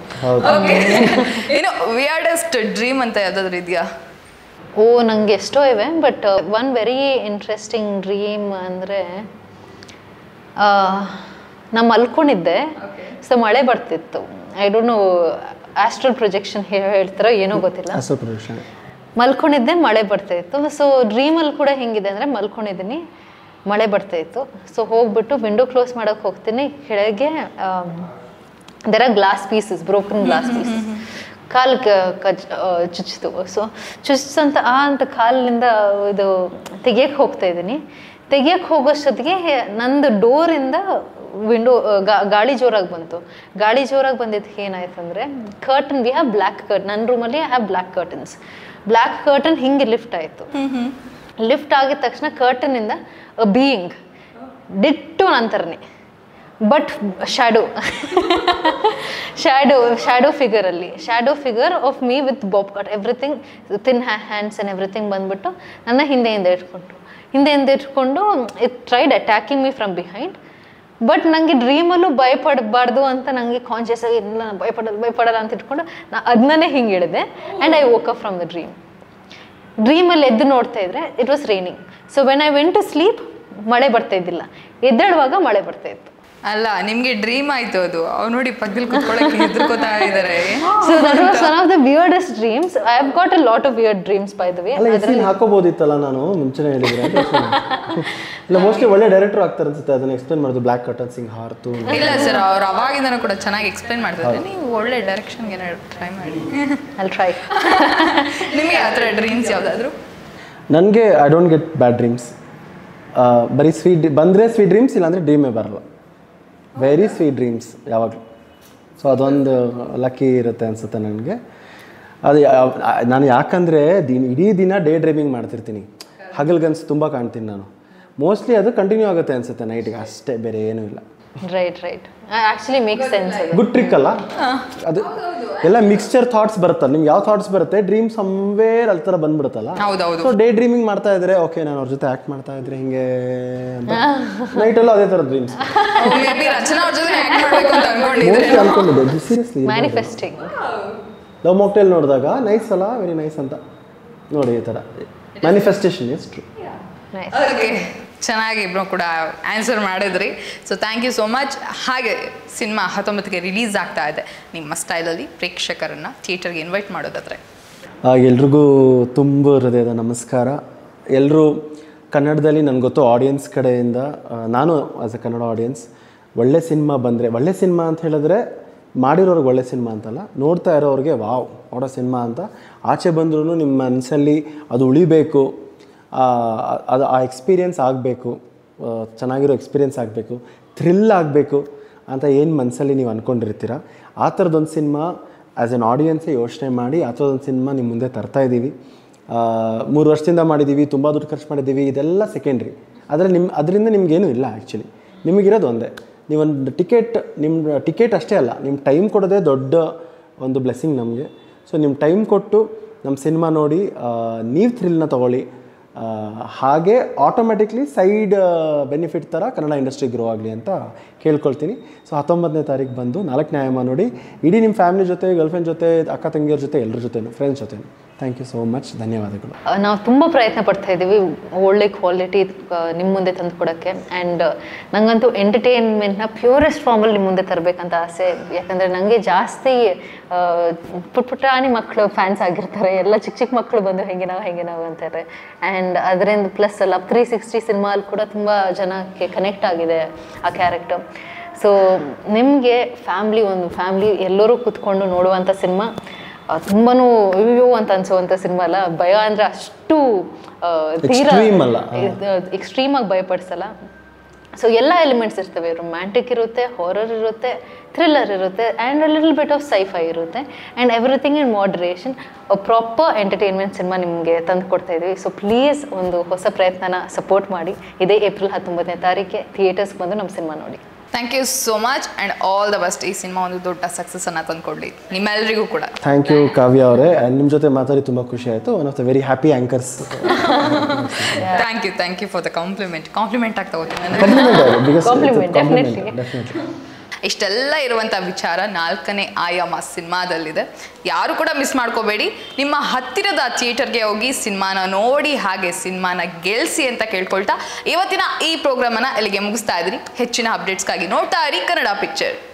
ಏನು ವಿಯರ್ಡೆಸ್ಟ್ ಡ್ರೀಮ್ ಅಂತ ಯಾವ್ದಾದ್ರು ಇದೆಯಾ? ನಂಗೆ ಎಷ್ಟೋ ಇವೆ. But one very interesting dream ಅಂದರೆ ನಾ ಮಲ್ಕೊಂಡಿದ್ದೆ. ಸೊ ಮಳೆ ಬರ್ತಿತ್ತು. I don't know astral projection ಹೇಳ್ತಾರೋ ಏನೋ ಗೊತ್ತಿಲ್ಲ. ಮಲ್ಕೊಂಡಿದ್ದೆ, ಮಳೆ ಬರ್ತಾ ಇತ್ತು. ಸೊ ಡ್ರೀಮಲ್ಲಿ ಕೂಡ ಹೆಂಗಿದೆ ಅಂದರೆ ಮಲ್ಕೊಂಡಿದ್ದೀನಿ, ಮಳೆ ಬರ್ತಾ ಇತ್ತು. ಸೊ ಹೋಗ್ಬಿಟ್ಟು ವಿಂಡೋ ಕ್ಲೋಸ್ ಮಾಡೋಕ್ಕೆ ಹೋಗ್ತೀನಿ. ಕೆಳಗೆ there are glass pieces, broken glass pieces. ಕಾಲು ಚುಚ್ಚಿತು. ಸೊ ಚುಚ್ಚಿಸಂತ ಅಂತ ಕಾಲಿನಿಂದ ಇದು ತೆಗಿಯಕ್ಕೆ ಹೋಗ್ತಾ ಇದ್ದೀನಿ. ತೆಗಿಯಕ್ಕೆ ಹೋಗೋಷ್ಟೊತ್ತಿಗೆ ನಂದು ಡೋರಿಂದ ವಿಂಡೋ ಗಾಳಿ ಜೋರಾಗಿ ಬಂತು. ಗಾಳಿ ಜೋರಾಗಿ ಬಂದಿದ್ದಕ್ಕೆ ಏನಾಯ್ತು ಅಂದರೆ curtain, we have black curtain, ನನ್ನ ರೂಮಲ್ಲಿ I have black curtains. Black curtain ಹಿಂಗೆ ಲಿಫ್ಟ್ ಆಯಿತು. ಲಿಫ್ಟ್ ಆಗಿದ ತಕ್ಷಣ ಕರ್ಟನಿಂದ ಬೀಯಿಂಗ್ ಡಿಟ್ಟು ನಂತರನೇ, but shadow figure of me with bob cut, everything thin hands and everything ಬಂದ್ಬಿಟ್ಟು ನನ್ನ ಹಿಂದೆಯಿಂದ ಇಟ್ಕೊಂಡು it tried attacking me from behind. But ನನಗೆ ಡ್ರೀಮಲ್ಲೂ ಭಯಪಡಬಾರ್ದು ಅಂತ ನನಗೆ ಕಾನ್ಷಿಯಸ್ ಆಗಿ ಇಲ್ಲ, ನಾನು ಭಯಪಡಲ್ಲ ಅಂತ ಇಟ್ಕೊಂಡು ನಾನು ಅದನ್ನೇ ಹಿಂಗೆ ಹೇಳಿದೆ. And I woke up from the ಡ್ರೀಮಲ್ಲಿ ಎದ್ದು ನೋಡ್ತಾ ಇದ್ರೆ it was raining. So when I went to sleep ಮಳೆ ಬರ್ತಾ ಇದ್ದಿಲ್ಲ, ಎದ್ದೇಳುವಾಗ ಮಳೆ ಬರ್ತಾ ಇತ್ತು. ಅಲ್ಲ, ನಿಮ್ಗೆ ಡ್ರೀಮ್ ಆಯ್ತು ಅದು. ಅವ್ರು ನೋಡಿ ಪಕ್ಕದಲ್ಲಿ ಕುತ್ಕೊಳ್ಳೋಕೆ ಹೆದರ್ಕೋತಾ ಇದ್ದಾರೆ. So that was one of the weirdest dreams. I have got a lot of weird dreams by the way. ಅದರಲ್ಲಿ ಹಾಕೋಬಹುದಿತ್ತಲ್ಲ, ನಾನು ಮುಂಚೆನೇ ಹೇಳಿದ್ರೆ. ಇಲ್ಲ, ಮೋಸ್ಟ್ಲಿ ಒಳ್ಳೆ ಡೈರೆಕ್ಟರ್ ಆಗ್ತಾರೆ ಅನ್ಸುತ್ತೆ, ಅದನ್ನ ಎಕ್ಸ್ಪ್ಲೇನ್ ಮಾಡೋದು. ಬ್ಲ್ಯಾಕ್ ಕರ್ಟನ್ಸ್ ಹಿಂಗೆ ಹಾರ್ತು. ಇಲ್ಲ ಸರ್, ಅವ್ರು ಅವಾಗಿಂದನೂ ಕೂಡ ಚೆನ್ನಾಗಿ ಎಕ್ಸ್ಪ್ಲೇನ್ ಮಾಡ್ತಾರೆ. ನೀವು ಒಳ್ಳೆ ಡೈರೆಕ್ಷನ್ಗೆ ಟ್ರೈ ಮಾಡಿ. ಅಲ್ಲಿ ಟ್ರೈ. ನಿಮಗೆ ಆ ಥರ ಡ್ರೀಮ್ಸ್ ಯಾವುದಾದ್ರು? ನನಗೆ I don't get bad dreams. ಬರೀ ಸ್ವೀಟ್ ಬಂದರೆ ಸ್ವೀಟ್ ಡ್ರೀಮ್ಸ್, ಇಲ್ಲಾಂದರೆ ಡ್ರೀಮೇ ಬರಲ್ಲ. ವೆರಿ ಸ್ವೀಟ್ ಡ್ರೀಮ್ಸ್ ಯಾವಾಗಲೂ. ಸೊ ಅದೊಂದು ಲಕ್ಕಿ ಇರುತ್ತೆ ಅನಿಸುತ್ತೆ ನನಗೆ. ಅದು ನಾನು ಯಾಕಂದರೆ ಇಡೀ ದಿನ ಡೇ ಡ್ರೀಮಿಂಗ್ ಮಾಡ್ತಿರ್ತೀನಿ. ಹಗಲ್ಗನ್ಸು ತುಂಬ ಕಾಣ್ತೀನಿ ನಾನು. ಮೋಸ್ಟ್ಲಿ ಅದು ಕಂಟಿನ್ಯೂ ಆಗುತ್ತೆ ಅನಿಸುತ್ತೆ ನೈಟ್ಗೆ, ಅಷ್ಟೇ, ಬೇರೆ ಏನೂ ಇಲ್ಲ. Right actually make sense. Good trick ಅಲ್ಲ ಅದು? ಎಲ್ಲ ಮಿಕ್ಸ್ಚರ್ ಥಾಟ್ಸ್ ಬರುತ್ತಲ್ಲ, ನಿಮ್ಗೆ ಯಾವ ಥಾಟ್ಸ್ ಬರುತ್ತೆ, ಡ್ರೀಮ್ ಸಮ್ವೇರ್ ಅಲ್ಲಿ ಥರ ಬಂದ್ಬಿಡುತ್ತಲ್ಲ. ಸೊ ಡೇ ಡ್ರೀಮಿಂಗ್ ಮಾಡ್ತಾ ಇದ್ರೆ, ಓಕೆ ನಾನು ಅವ್ರ ಜೊತೆ ಆ್ಯಕ್ಟ್ ಮಾಡ್ತಾ ಇದ್ರೆ ಹಿಂಗೆ ಅಂತ, ನೈಟಲ್ಲೂ ಅದೇ ಥರ ಡ್ರೀಮ್ಸ್ ಅನ್ಕೊಂಡಿದ್ದೆ. ಸೀರಿಯಸ್ಲಿ ಮ್ಯಾನಿಫೆಸ್ಟಿಂಗ್ ಲವ್ ಮಾಕ್ಟೇಲ್ ನೋಡಿದಾಗ ನೈಸ್ ಅಲ್ಲ, ವೆರಿ ನೈಸ್ ಅಂತ ನೋಡಿ, ಈ ಥರ ಮ್ಯಾನಿಫೆಸ್ಟೇಷನ್ ಇಸ್ ಟ್ರೂ. ಚೆನ್ನಾಗಿ ಇಬ್ಬರು ಕೂಡ ಆನ್ಸರ್ ಮಾಡಿದ್ರಿ. So thank you so much. ಹಾಗೆ ಸಿನಿಮಾ 19ಕ್ಕೆ ರಿಲೀಸ್ ಆಗ್ತಾ ಇದೆ. ನಿಮ್ಮ ಸ್ಟೈಲಲ್ಲಿ ಪ್ರೇಕ್ಷಕರನ್ನು ಥಿಯೇಟರ್ಗೆ ಇನ್ವೈಟ್ ಮಾಡೋದಾದರೆ? ಎಲ್ರಿಗೂ ತುಂಬ ಹೃದಯದ ನಮಸ್ಕಾರ. ಎಲ್ಲರೂ ಕನ್ನಡದಲ್ಲಿ ನನಗೆ ಗೊತ್ತು ಆಡಿಯನ್ಸ್ ಕಡೆಯಿಂದ, ನಾನು ಆಸ್ ಎ ಕನ್ನಡ ಆಡಿಯನ್ಸ್, ಒಳ್ಳೆ ಸಿನಿಮಾ ಬಂದರೆ, ಒಳ್ಳೆ ಸಿನಿಮಾ ಅಂತ ಹೇಳಿದ್ರೆ ಮಾಡಿರೋರಿಗೆ ಒಳ್ಳೆ ಸಿನಿಮಾ ಅಂತಲ್ಲ, ನೋಡ್ತಾ ಇರೋರಿಗೆ ವಾವ್ ನೋಡೋ ಸಿನಿಮಾ ಅಂತ ಆಚೆ ಬಂದ್ರೂ ನಿಮ್ಮ ಮನಸ್ಸಲ್ಲಿ ಅದು ಉಳಿಬೇಕು, ಅದು ಆ ಎಕ್ಸ್ಪೀರಿಯೆನ್ಸ್ ಆಗಬೇಕು, ಚೆನ್ನಾಗಿರೋ ಎಕ್ಸ್ಪೀರಿಯೆನ್ಸ್ ಆಗಬೇಕು, ಥ್ರಿಲ್ ಆಗಬೇಕು ಅಂತ ಏನು ಮನಸ್ಸಲ್ಲಿ ನೀವು ಅಂದ್ಕೊಂಡಿರ್ತೀರ, ಆ ಥರದೊಂದು ಸಿನಿಮಾ ಆ್ಯಸ್ ಎನ್ ಆಡಿಯನ್ಸೇ ಯೋಚನೆ ಮಾಡಿ ಆ ಥರದೊಂದು ಸಿನಿಮಾ ನಿಮ್ಮ ಮುಂದೆ ತರ್ತಾಯಿದ್ದೀವಿ. 3 ವರ್ಷದಿಂದ ಮಾಡಿದ್ದೀವಿ, ತುಂಬ ದುಡ್ಡು ಖರ್ಚು ಮಾಡಿದ್ದೀವಿ, ಇದೆಲ್ಲ ಸೆಕೆಂಡ್ರಿ. ಅದರಿಂದ ನಿಮಗೇನೂ ಇಲ್ಲ. ಆ್ಯಕ್ಚುಲಿ ನಿಮಗಿರೋದು ಒಂದೇ, ನೀವೊಂದು ನಿಮ್ಮ ಟಿಕೆಟ್ ಅಷ್ಟೇ ಅಲ್ಲ, ನಿಮ್ಮ ಟೈಮ್ ಕೊಡೋದೇ ದೊಡ್ಡ ಒಂದು ಬ್ಲೆಸ್ಸಿಂಗ್ ನಮಗೆ. ಸೊ ನಿಮ್ಮ ಟೈಮ್ ಕೊಟ್ಟು ನಮ್ಮ ಸಿನಿಮಾ ನೋಡಿ ನೀವು ಥ್ರಿಲ್ನ ತೊಗೊಳ್ಳಿ. ಹಾಗೆ ಆಟೋಮೆಟಿಕ್ಲಿ ಸೈಡ್ ಬೆನಿಫಿಟ್ ಥರ ಕನ್ನಡ ಇಂಡಸ್ಟ್ರಿ ಗ್ರೋ ಆಗಲಿ ಅಂತ ಕೇಳ್ಕೊಳ್ತೀನಿ. ಸೊ 19ನೇ ತಾರೀಕು ಬಂದು 4ನೇ ಆಯಾಮ ನೋಡಿ, ಇಡೀ ನಿಮ್ಮ ಫ್ಯಾಮಿಲಿ ಜೊತೆ, ಗರ್ಲ್ಫ್ರೆಂಡ್ ಜೊತೆ, ಅಕ್ಕ ತಂಗಿಯರ ಜೊತೆ, ಎಲ್ಲರ ಜೊತೆನೂ, ಫ್ರೆಂಡ್ಸ್ ಜೊತೆನೂ. ಥ್ಯಾಂಕ್ ಯು ಸೋ ಮಚ್, ಧನ್ಯವಾದಗಳು. ನಾವು ತುಂಬ ಪ್ರಯತ್ನ ಪಡ್ತಾ ಇದ್ದೀವಿ ಒಳ್ಳೆ ಕ್ವಾಲಿಟಿ ನಿಮ್ಮ ಮುಂದೆ ತಂದು ಕೊಡೋಕ್ಕೆ. ಆ್ಯಂಡ್ ನನಗಂತೂ ಎಂಟರ್ಟೈನ್ಮೆಂಟ್ನ ಪ್ಯೂರೆಸ್ಟ್ ಫಾರ್ಮಲ್ಲಿ ನಿಮ್ಮ ಮುಂದೆ ತರಬೇಕಂತ ಆಸೆ. ಯಾಕಂದರೆ ನನಗೆ ಜಾಸ್ತಿ ಪುಟ್ಪುಟಾಣಿ ಮಕ್ಕಳು ಫ್ಯಾನ್ಸ್ ಆಗಿರ್ತಾರೆ. ಎಲ್ಲ ಚಿಕ್ಕ ಮಕ್ಕಳು ಬಂದು ಹೆಂಗೆ ನಾವು ಅಂತಾರೆ. ಆ್ಯಂಡ್ ಅದರಿಂದ ಪ್ಲಸ್ ಲವ್ 360 ಸಿನಿಮಾ ಅಲ್ಲಿ ಕೂಡ ತುಂಬ ಜನಕ್ಕೆ ಕನೆಕ್ಟ್ ಆಗಿದೆ ಆ ಕ್ಯಾರೆಕ್ಟರ್. ಸೊ ನಿಮಗೆ ಒಂದು ಫ್ಯಾಮ್ಲಿ ಎಲ್ಲರೂ ಕೂತ್ಕೊಂಡು ನೋಡುವಂಥ ಸಿನಿಮಾ, ತುಂಬಾ ಅಯ್ಯೋ ಅಂತ ಅನ್ಸುವಂಥ ಸಿನಿಮಾ ಅಲ್ಲ. ಭಯ ಅಂದರೆ ಅಷ್ಟು ತೀರಾ ಎಕ್ಸ್ಟ್ರೀಮಾಗಿ ಭಯಪಡಿಸಲ್ಲ. ಸೊ ಎಲ್ಲ ಎಲಿಮೆಂಟ್ಸ್ ಇರ್ತವೆ, ರೊಮ್ಯಾಂಟಿಕ್ ಇರುತ್ತೆ, ಹಾರರ್ ಇರುತ್ತೆ, ಥ್ರಿಲ್ಲರ್ ಇರುತ್ತೆ, and a little bit of sci fi ಇರುತ್ತೆ, and everything in moderation. Proper entertainment cinema ನಿಮಗೆ ತಂದು ಕೊಡ್ತಾ ಇದ್ದೀವಿ. ಸೊ ಪ್ಲೀಸ್ ಒಂದು ಹೊಸ ಪ್ರಯತ್ನನ ಸಪೋರ್ಟ್ ಮಾಡಿ. ಇದೇ ಏಪ್ರಿಲ್ 19ನೇ ತಾರೀಕಿಗೆ ಥಿಯೇಟರ್ಸ್ಗೆ ಬಂದು ನಮ್ಮ ಸಿನಿಮಾ ನೋಡಿ. Thank you so much and all the best. ಈ ಸಿನಿಮಾ ಒಂದು ದೊಡ್ಡ ಸಕ್ಸಸ್ಸನ್ನು ತಂದುಕೊಡ್ಲಿ ನಿಮ್ಮೆಲ್ಲರಿಗೂ ಕೂಡ. ಥ್ಯಾಂಕ್ ಯು ಕಾವ್ಯ ಅವರೇ, ನಿಮ್ಮ ಜೊತೆ ಮಾತಾಡಿ ತುಂಬ ಖುಷಿ ಆಯಿತು. One of the very happy anchors. Thank you for the compliment ಆಗ್ತಾ ಹೋಗ್ತೀನಿ. ಇಷ್ಟೆಲ್ಲ ಇರುವಂಥ ವಿಚಾರ 4ನೇ ಆಯಾಮ ಸಿನಿಮಾದಲ್ಲಿದೆ. ಯಾರು ಕೂಡ ಮಿಸ್ ಮಾಡ್ಕೋಬೇಡಿ. ನಿಮ್ಮ ಹತ್ತಿರದ ಥಿಯೇಟರ್ಗೆ ಹೋಗಿ ಸಿನಿಮಾನ ನೋಡಿ ಹಾಗೆ ಸಿನಿಮಾನ ಗೆಲ್ಸಿ ಅಂತ ಕೇಳ್ಕೊಳ್ತಾ ಇವತ್ತಿನ ಈ ಪ್ರೋಗ್ರಾಮನ್ನು ಇಲ್ಲಿಗೆ ಮುಗಿಸ್ತಾ ಇದ್ದೀನಿ. ಹೆಚ್ಚಿನ ಅಪ್ಡೇಟ್ಸ್ಗಾಗಿ ನೋಡ್ತಾ ಇರಿ ಕನ್ನಡ ಪಿಕ್ಚರ್.